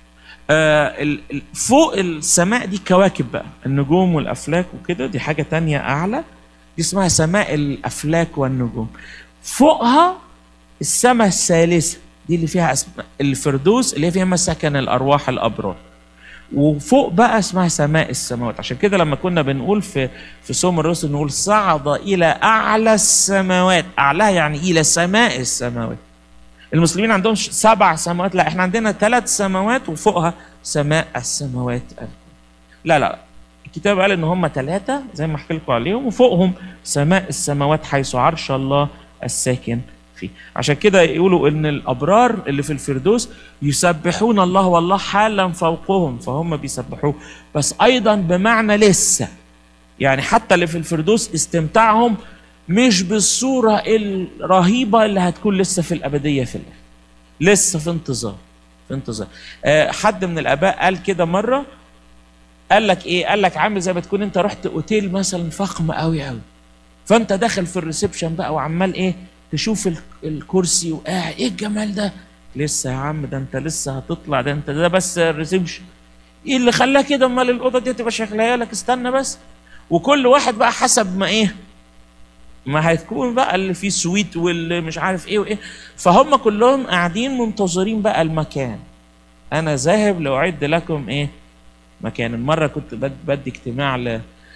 آه فوق السماء دي كواكب بقى، النجوم والافلاك وكده، دي حاجه تانية اعلى، دي اسمها سماء الافلاك والنجوم. فوقها السماء الثالثه دي اللي فيها اسماء الفردوس اللي فيها مسكن الارواح الابرار. وفوق بقى اسمها سماء السماوات. عشان كده لما كنا بنقول في في صوم الرسل نقول صعد الى اعلى السماوات، اعلاها يعني الى سماء السماوات. المسلمين عندهم سبع سماوات، لا احنا عندنا ثلاث سماوات وفوقها سماء السماوات. لا لا الكتاب قال ان هم ثلاثه زي ما احكي لكم عليهم، وفوقهم سماء السماوات حيث عرش الله الساكن فيه. عشان كده يقولوا ان الابرار اللي في الفردوس يسبحون الله والله حالا فوقهم، فهم بيسبحوه، بس ايضا بمعنى لسه، يعني حتى اللي في الفردوس استمتاعهم مش بالصوره الرهيبه اللي هتكون لسه في الابديه، في الله لسه في انتظار في انتظار. أه حد من الاباء قال كده مره، قال لك ايه؟ قال لك عامل زي ما تكون انت رحت اوتيل مثلا فخم قوي قوي، فانت داخل في الريسبشن بقى وعمال ايه تشوف الكرسي وقاعد، ايه الجمال ده؟ لسه يا عم، ده انت لسه هتطلع، ده انت ده بس الريسبشن. ايه اللي خلاه كده؟ امال الاوضه دي تبقى شكلها لك، استنى بس. وكل واحد بقى حسب ما ايه ما هتكون بقى، اللي فيه سويت واللي مش عارف ايه وايه، فهم كلهم قاعدين منتظرين بقى المكان. انا ذاهب لاعد لكم ايه مكان. المره كنت بدي اجتماع ل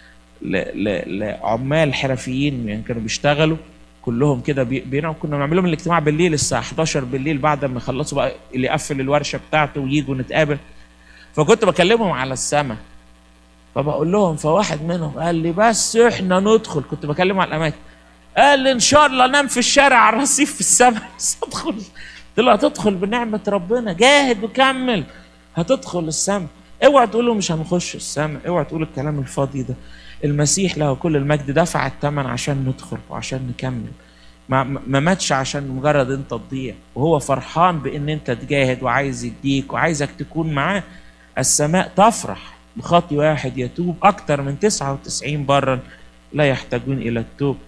لعمال حرفيين، يعني كانوا بيشتغلوا كلهم كده بينهم، كنا بنعمل لهم الاجتماع بالليل الساعه حداشر بالليل بعد ما يخلصوا بقى اللي يقفل الورشه بتاعته ويجوا نتقابل. فكنت بكلمهم على السماء، فبقول لهم، فواحد منهم قال لي بس احنا ندخل، كنت بكلمه على الاماكن، قال لي ان شاء الله انام في الشارع على الرصيف في السماء بس ادخل. قلت له هتدخل بنعمه ربنا، جاهد وكمل هتدخل السماء. اوعى تقولوا مش هنخش السماء، اوعى تقولوا الكلام الفاضي ده. المسيح له كل المجد دفع الثمن عشان ندخل وعشان نكمل. ما ما ماتش عشان مجرد انت تضيع، وهو فرحان بان انت تجاهد وعايز يديك وعايزك تكون معاه. السماء تفرح بخاطي واحد يتوب اكتر من تسعة وتسعين برا لا يحتاجون الى التوب.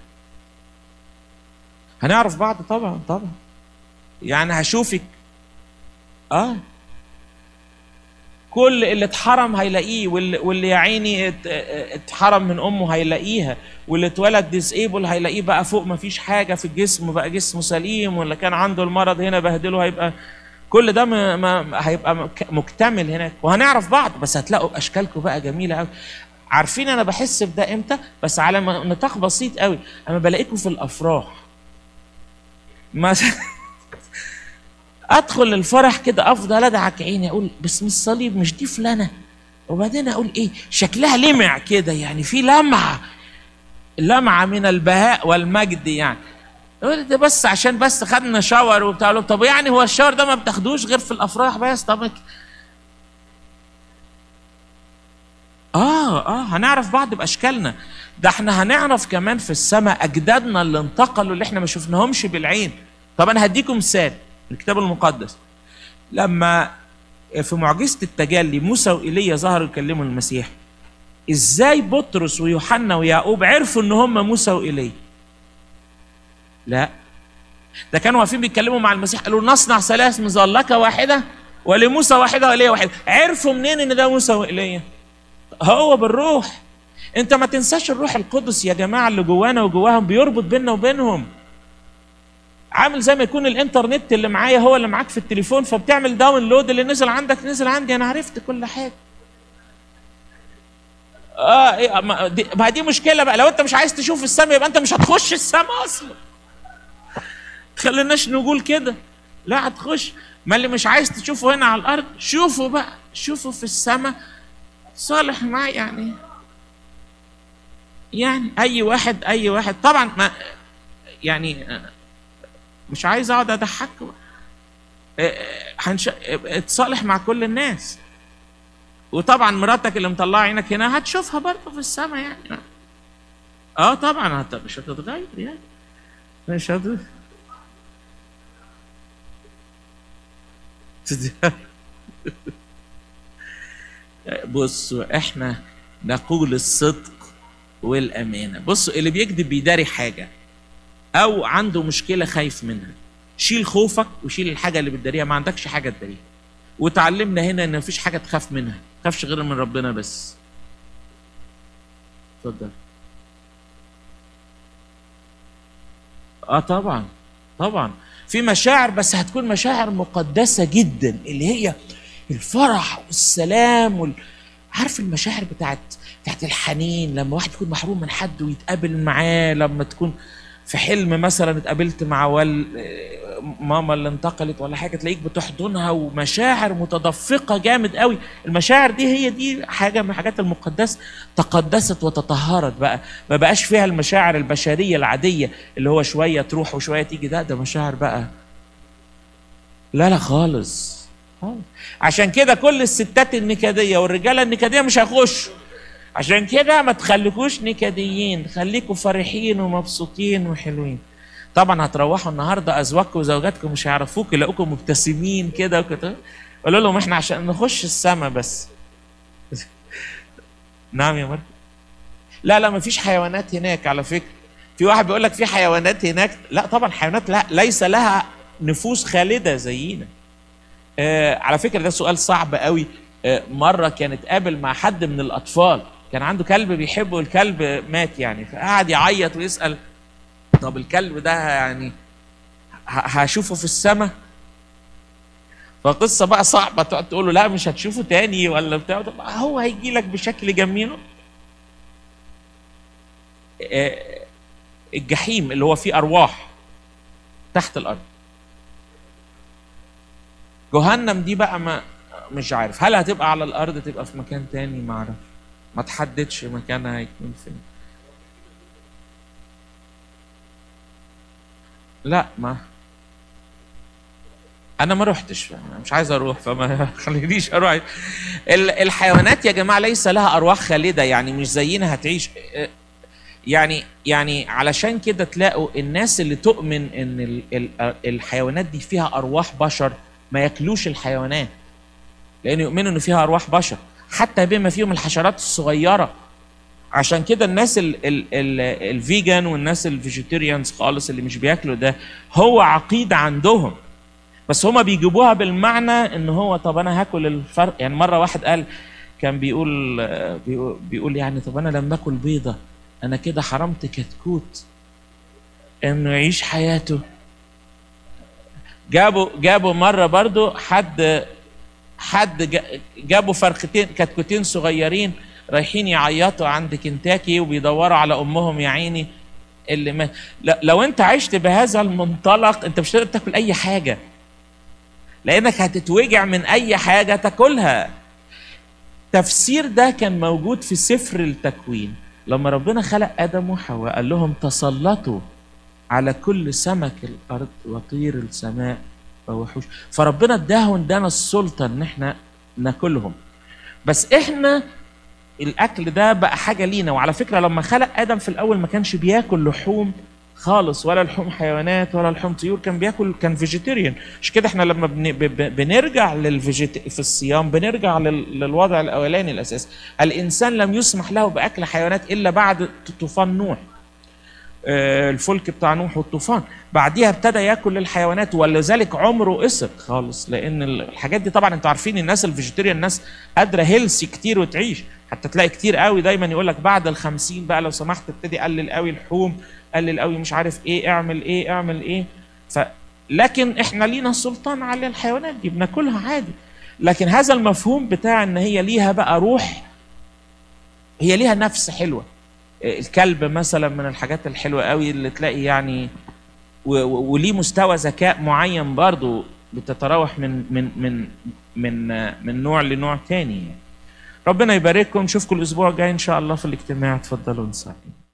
هنعرف بعض طبعا طبعا، يعني هشوفك اه كل اللي اتحرم هيلاقيه، واللي, واللي يا عيني اتحرم من امه هيلاقيها، واللي اتولد ديسيبل هيلاقيه بقى فوق ما فيش حاجه في الجسم، بقى جسمه سليم، ولا كان عنده المرض هنا بهدله هيبقى كل ده ما ما هيبقى مكتمل هناك. وهنعرف بعض، بس هتلاقوا اشكالكم بقى جميله قوي. عارفين انا بحس بده امتى؟ بس على نطاق بسيط قوي. انا بلاقيكم في الافراح مثلا ادخل الفرح كده افضل ادعك عيني اقول باسم الصليب مش دي فلانه، وبعدين اقول ايه شكلها لمع كده، يعني في لمعه لمعه من البهاء والمجد يعني. ده بس عشان بس خدنا شاور وبتاع. طب يعني هو الشاور ده ما بتاخدوش غير في الافراح بس؟ طب اه اه هنعرف بعض باشكالنا. ده احنا هنعرف كمان في السماء اجدادنا اللي انتقلوا اللي احنا ما شفناهمش بالعين. طب انا هديكم مثال الكتاب المقدس. لما في معجزه التجلي موسى وايليا ظهروا يكلموا المسيح، ازاي بطرس ويوحنا ويعقوب عرفوا ان هم موسى وايليا؟ لا، ده كانوا واقفين بيتكلموا مع المسيح قالوا نصنع ثلاث مظلكه واحده ولموسى واحده وايليا واحده. عرفوا منين ان ده موسى وايليا؟ هو بالروح. انت ما تنساش الروح القدس يا جماعه اللي جوانا وجواهم بيربط بيننا وبينهم. عامل زي ما يكون الانترنت اللي معايا هو اللي معاك في التليفون، فبتعمل داونلود اللي نزل عندك نزل عندي، انا عرفت كل حاجه. اه ايه ما دي, ما دي مشكله بقى. لو انت مش عايز تشوف السماء يبقى انت مش هتخش السماء اصلا. خليناش نقول كده، لا هتخش. ما اللي مش عايز تشوفه هنا على الارض شوفه بقى، شوفه في السماء صالح معاه. يعني يعني اي واحد اي واحد طبعا ما يعني مش عايز اقعد اضحكه. هنش... اتصالح مع كل الناس. وطبعا مراتك اللي مطلعه عينك هنا هتشوفها برضه في السماء يعني. اه طبعا هت... مش هتتغير يعني، مش هت... بصوا احنا نقول الصدق والامانه. بصوا اللي بيكذب بيداري حاجه او عنده مشكله خايف منها. شيل خوفك وشيل الحاجه اللي بتداريها، ما عندكش حاجه تداريها. وتعلمنا هنا ان مفيش حاجه تخاف منها، ما تخافش غير من ربنا بس. اتفضل. اه طبعا طبعا في مشاعر، بس هتكون مشاعر مقدسه جدا اللي هي الفرح والسلام وال... عارف المشاعر بتاعت بتاعت الحنين لما واحد يكون محروم من حد ويتقابل معاه، لما تكون في حلم مثلا اتقابلت مع وال... ماما اللي انتقلت ولا حاجه تلاقيك بتحضنها، ومشاعر متدفقه جامد قوي. المشاعر دي هي دي حاجه من الحاجات المقدسه، تقدست وتطهرت بقى، ما بقاش فيها المشاعر البشريه العاديه اللي هو شويه تروح وشويه تيجي. ده ده مشاعر بقى لا لا خالص. عشان كده كل الستات النكديه والرجاله النكديه مش هيخشوا. عشان كده ما تخليكوش نكديين، خليكوا فرحين ومبسوطين وحلوين. طبعا هتروحوا النهارده ازواجكم وزوجاتكم مش هيعرفوك، يلاقوكم مبتسمين كده وكده. قولوا لهم احنا عشان نخش السما بس. نعم يا مرة. لا لا مفيش حيوانات هناك على فكره. في واحد بيقول لك في حيوانات هناك، لا طبعا حيوانات لا ليس لها نفوس خالده زينا. آه على فكره ده سؤال صعب قوي. آه مره كانت قابل مع حد من الاطفال كان عنده كلب بيحبه والكلب مات يعني، فقعد يعيط ويسال طب الكلب ده يعني هشوفه في السماء؟ فقصه بقى صعبه، تقعد تقول له لا مش هتشوفه تاني ولا بتاع. طب هو هيجي لك بشكل جميل. آه الجحيم اللي هو فيه ارواح تحت الارض. جهنم دي بقى ما مش عارف هل هتبقى على الارض تبقى في مكان تاني، ما اعرف، ما تحددش مكانها هيكون فين. لا ما انا ما روحتش، انا مش عايز اروح فما خلينيش اروح. الحيوانات يا جماعه ليس لها ارواح خالده، يعني مش زينا هتعيش. يعني يعني علشان كده تلاقوا الناس اللي تؤمن ان ال- ال- الحيوانات دي فيها ارواح بشر ما ياكلوش الحيوانات، لان يؤمنوا ان فيها ارواح بشر حتى بما فيهم الحشرات الصغيره. عشان كده الناس ال ال ال الفيجان والناس الفيجيتيريانز خالص اللي مش بياكلوا ده هو عقيده عندهم، بس هما بيجيبوها بالمعنى ان هو طب انا هاكل الفرق. يعني مره واحد قال كان بيقول بيقول, بيقول يعني طب انا لما اكل بيضه انا كده حرمت كتكوت انه يعيش حياته. جابوا جابوا مره برضو حد حد جابوا فرختين كتكوتين صغيرين رايحين يعيطوا عند كنتاكي وبيدوروا على امهم يا عيني اللي ما. لو انت عشت بهذا المنطلق انت مش هتقدر تاكل اي حاجه، لانك هتتوجع من اي حاجه تاكلها. تفسير ده كان موجود في سفر التكوين لما ربنا خلق ادم وحواء، قال لهم تسلطوا على كل سمك الارض وطير السماء ووحوش، فربنا اداهم ادانا السلطه ان احنا ناكلهم. بس احنا الاكل ده بقى حاجه لينا. وعلى فكره لما خلق ادم في الاول ما كانش بياكل لحوم خالص، ولا لحوم حيوانات ولا لحوم طيور، كان بياكل كان فيجيتيريان. مش كده احنا لما بن... ب... ب... بنرجع للفيجيت في الصيام بنرجع لل... للوضع الاولاني الاساسي. الانسان لم يسمح له باكل حيوانات الا بعد طوفان نوح، آه الفلك بتاع نوح والطوفان، بعديها ابتدى ياكل الحيوانات، ولذلك عمره قصر خالص. لان الحاجات دي طبعا انتوا عارفين الناس الفيجيتيريان الناس قادره هيلسي كتير وتعيش، حتى تلاقي كتير قوي دايما يقول لك بعد الخمسين بقى لو سمحت ابتدي قلل قوي لحوم، قلل قوي مش عارف ايه، اعمل ايه اعمل ايه. ف لكن احنا لينا السلطان على الحيوانات دي بناكلها عادي. لكن هذا المفهوم بتاع ان هي ليها بقى روح، هي ليها نفس حلوه. الكلب مثلا من الحاجات الحلوه قوي اللي تلاقي يعني وليه مستوى ذكاء معين برضو بتتراوح من من من من من نوع لنوع تاني. ربنا يبارككم، نشوفكم الاسبوع الجاي ان شاء الله في الاجتماع. اتفضلوا نصلي.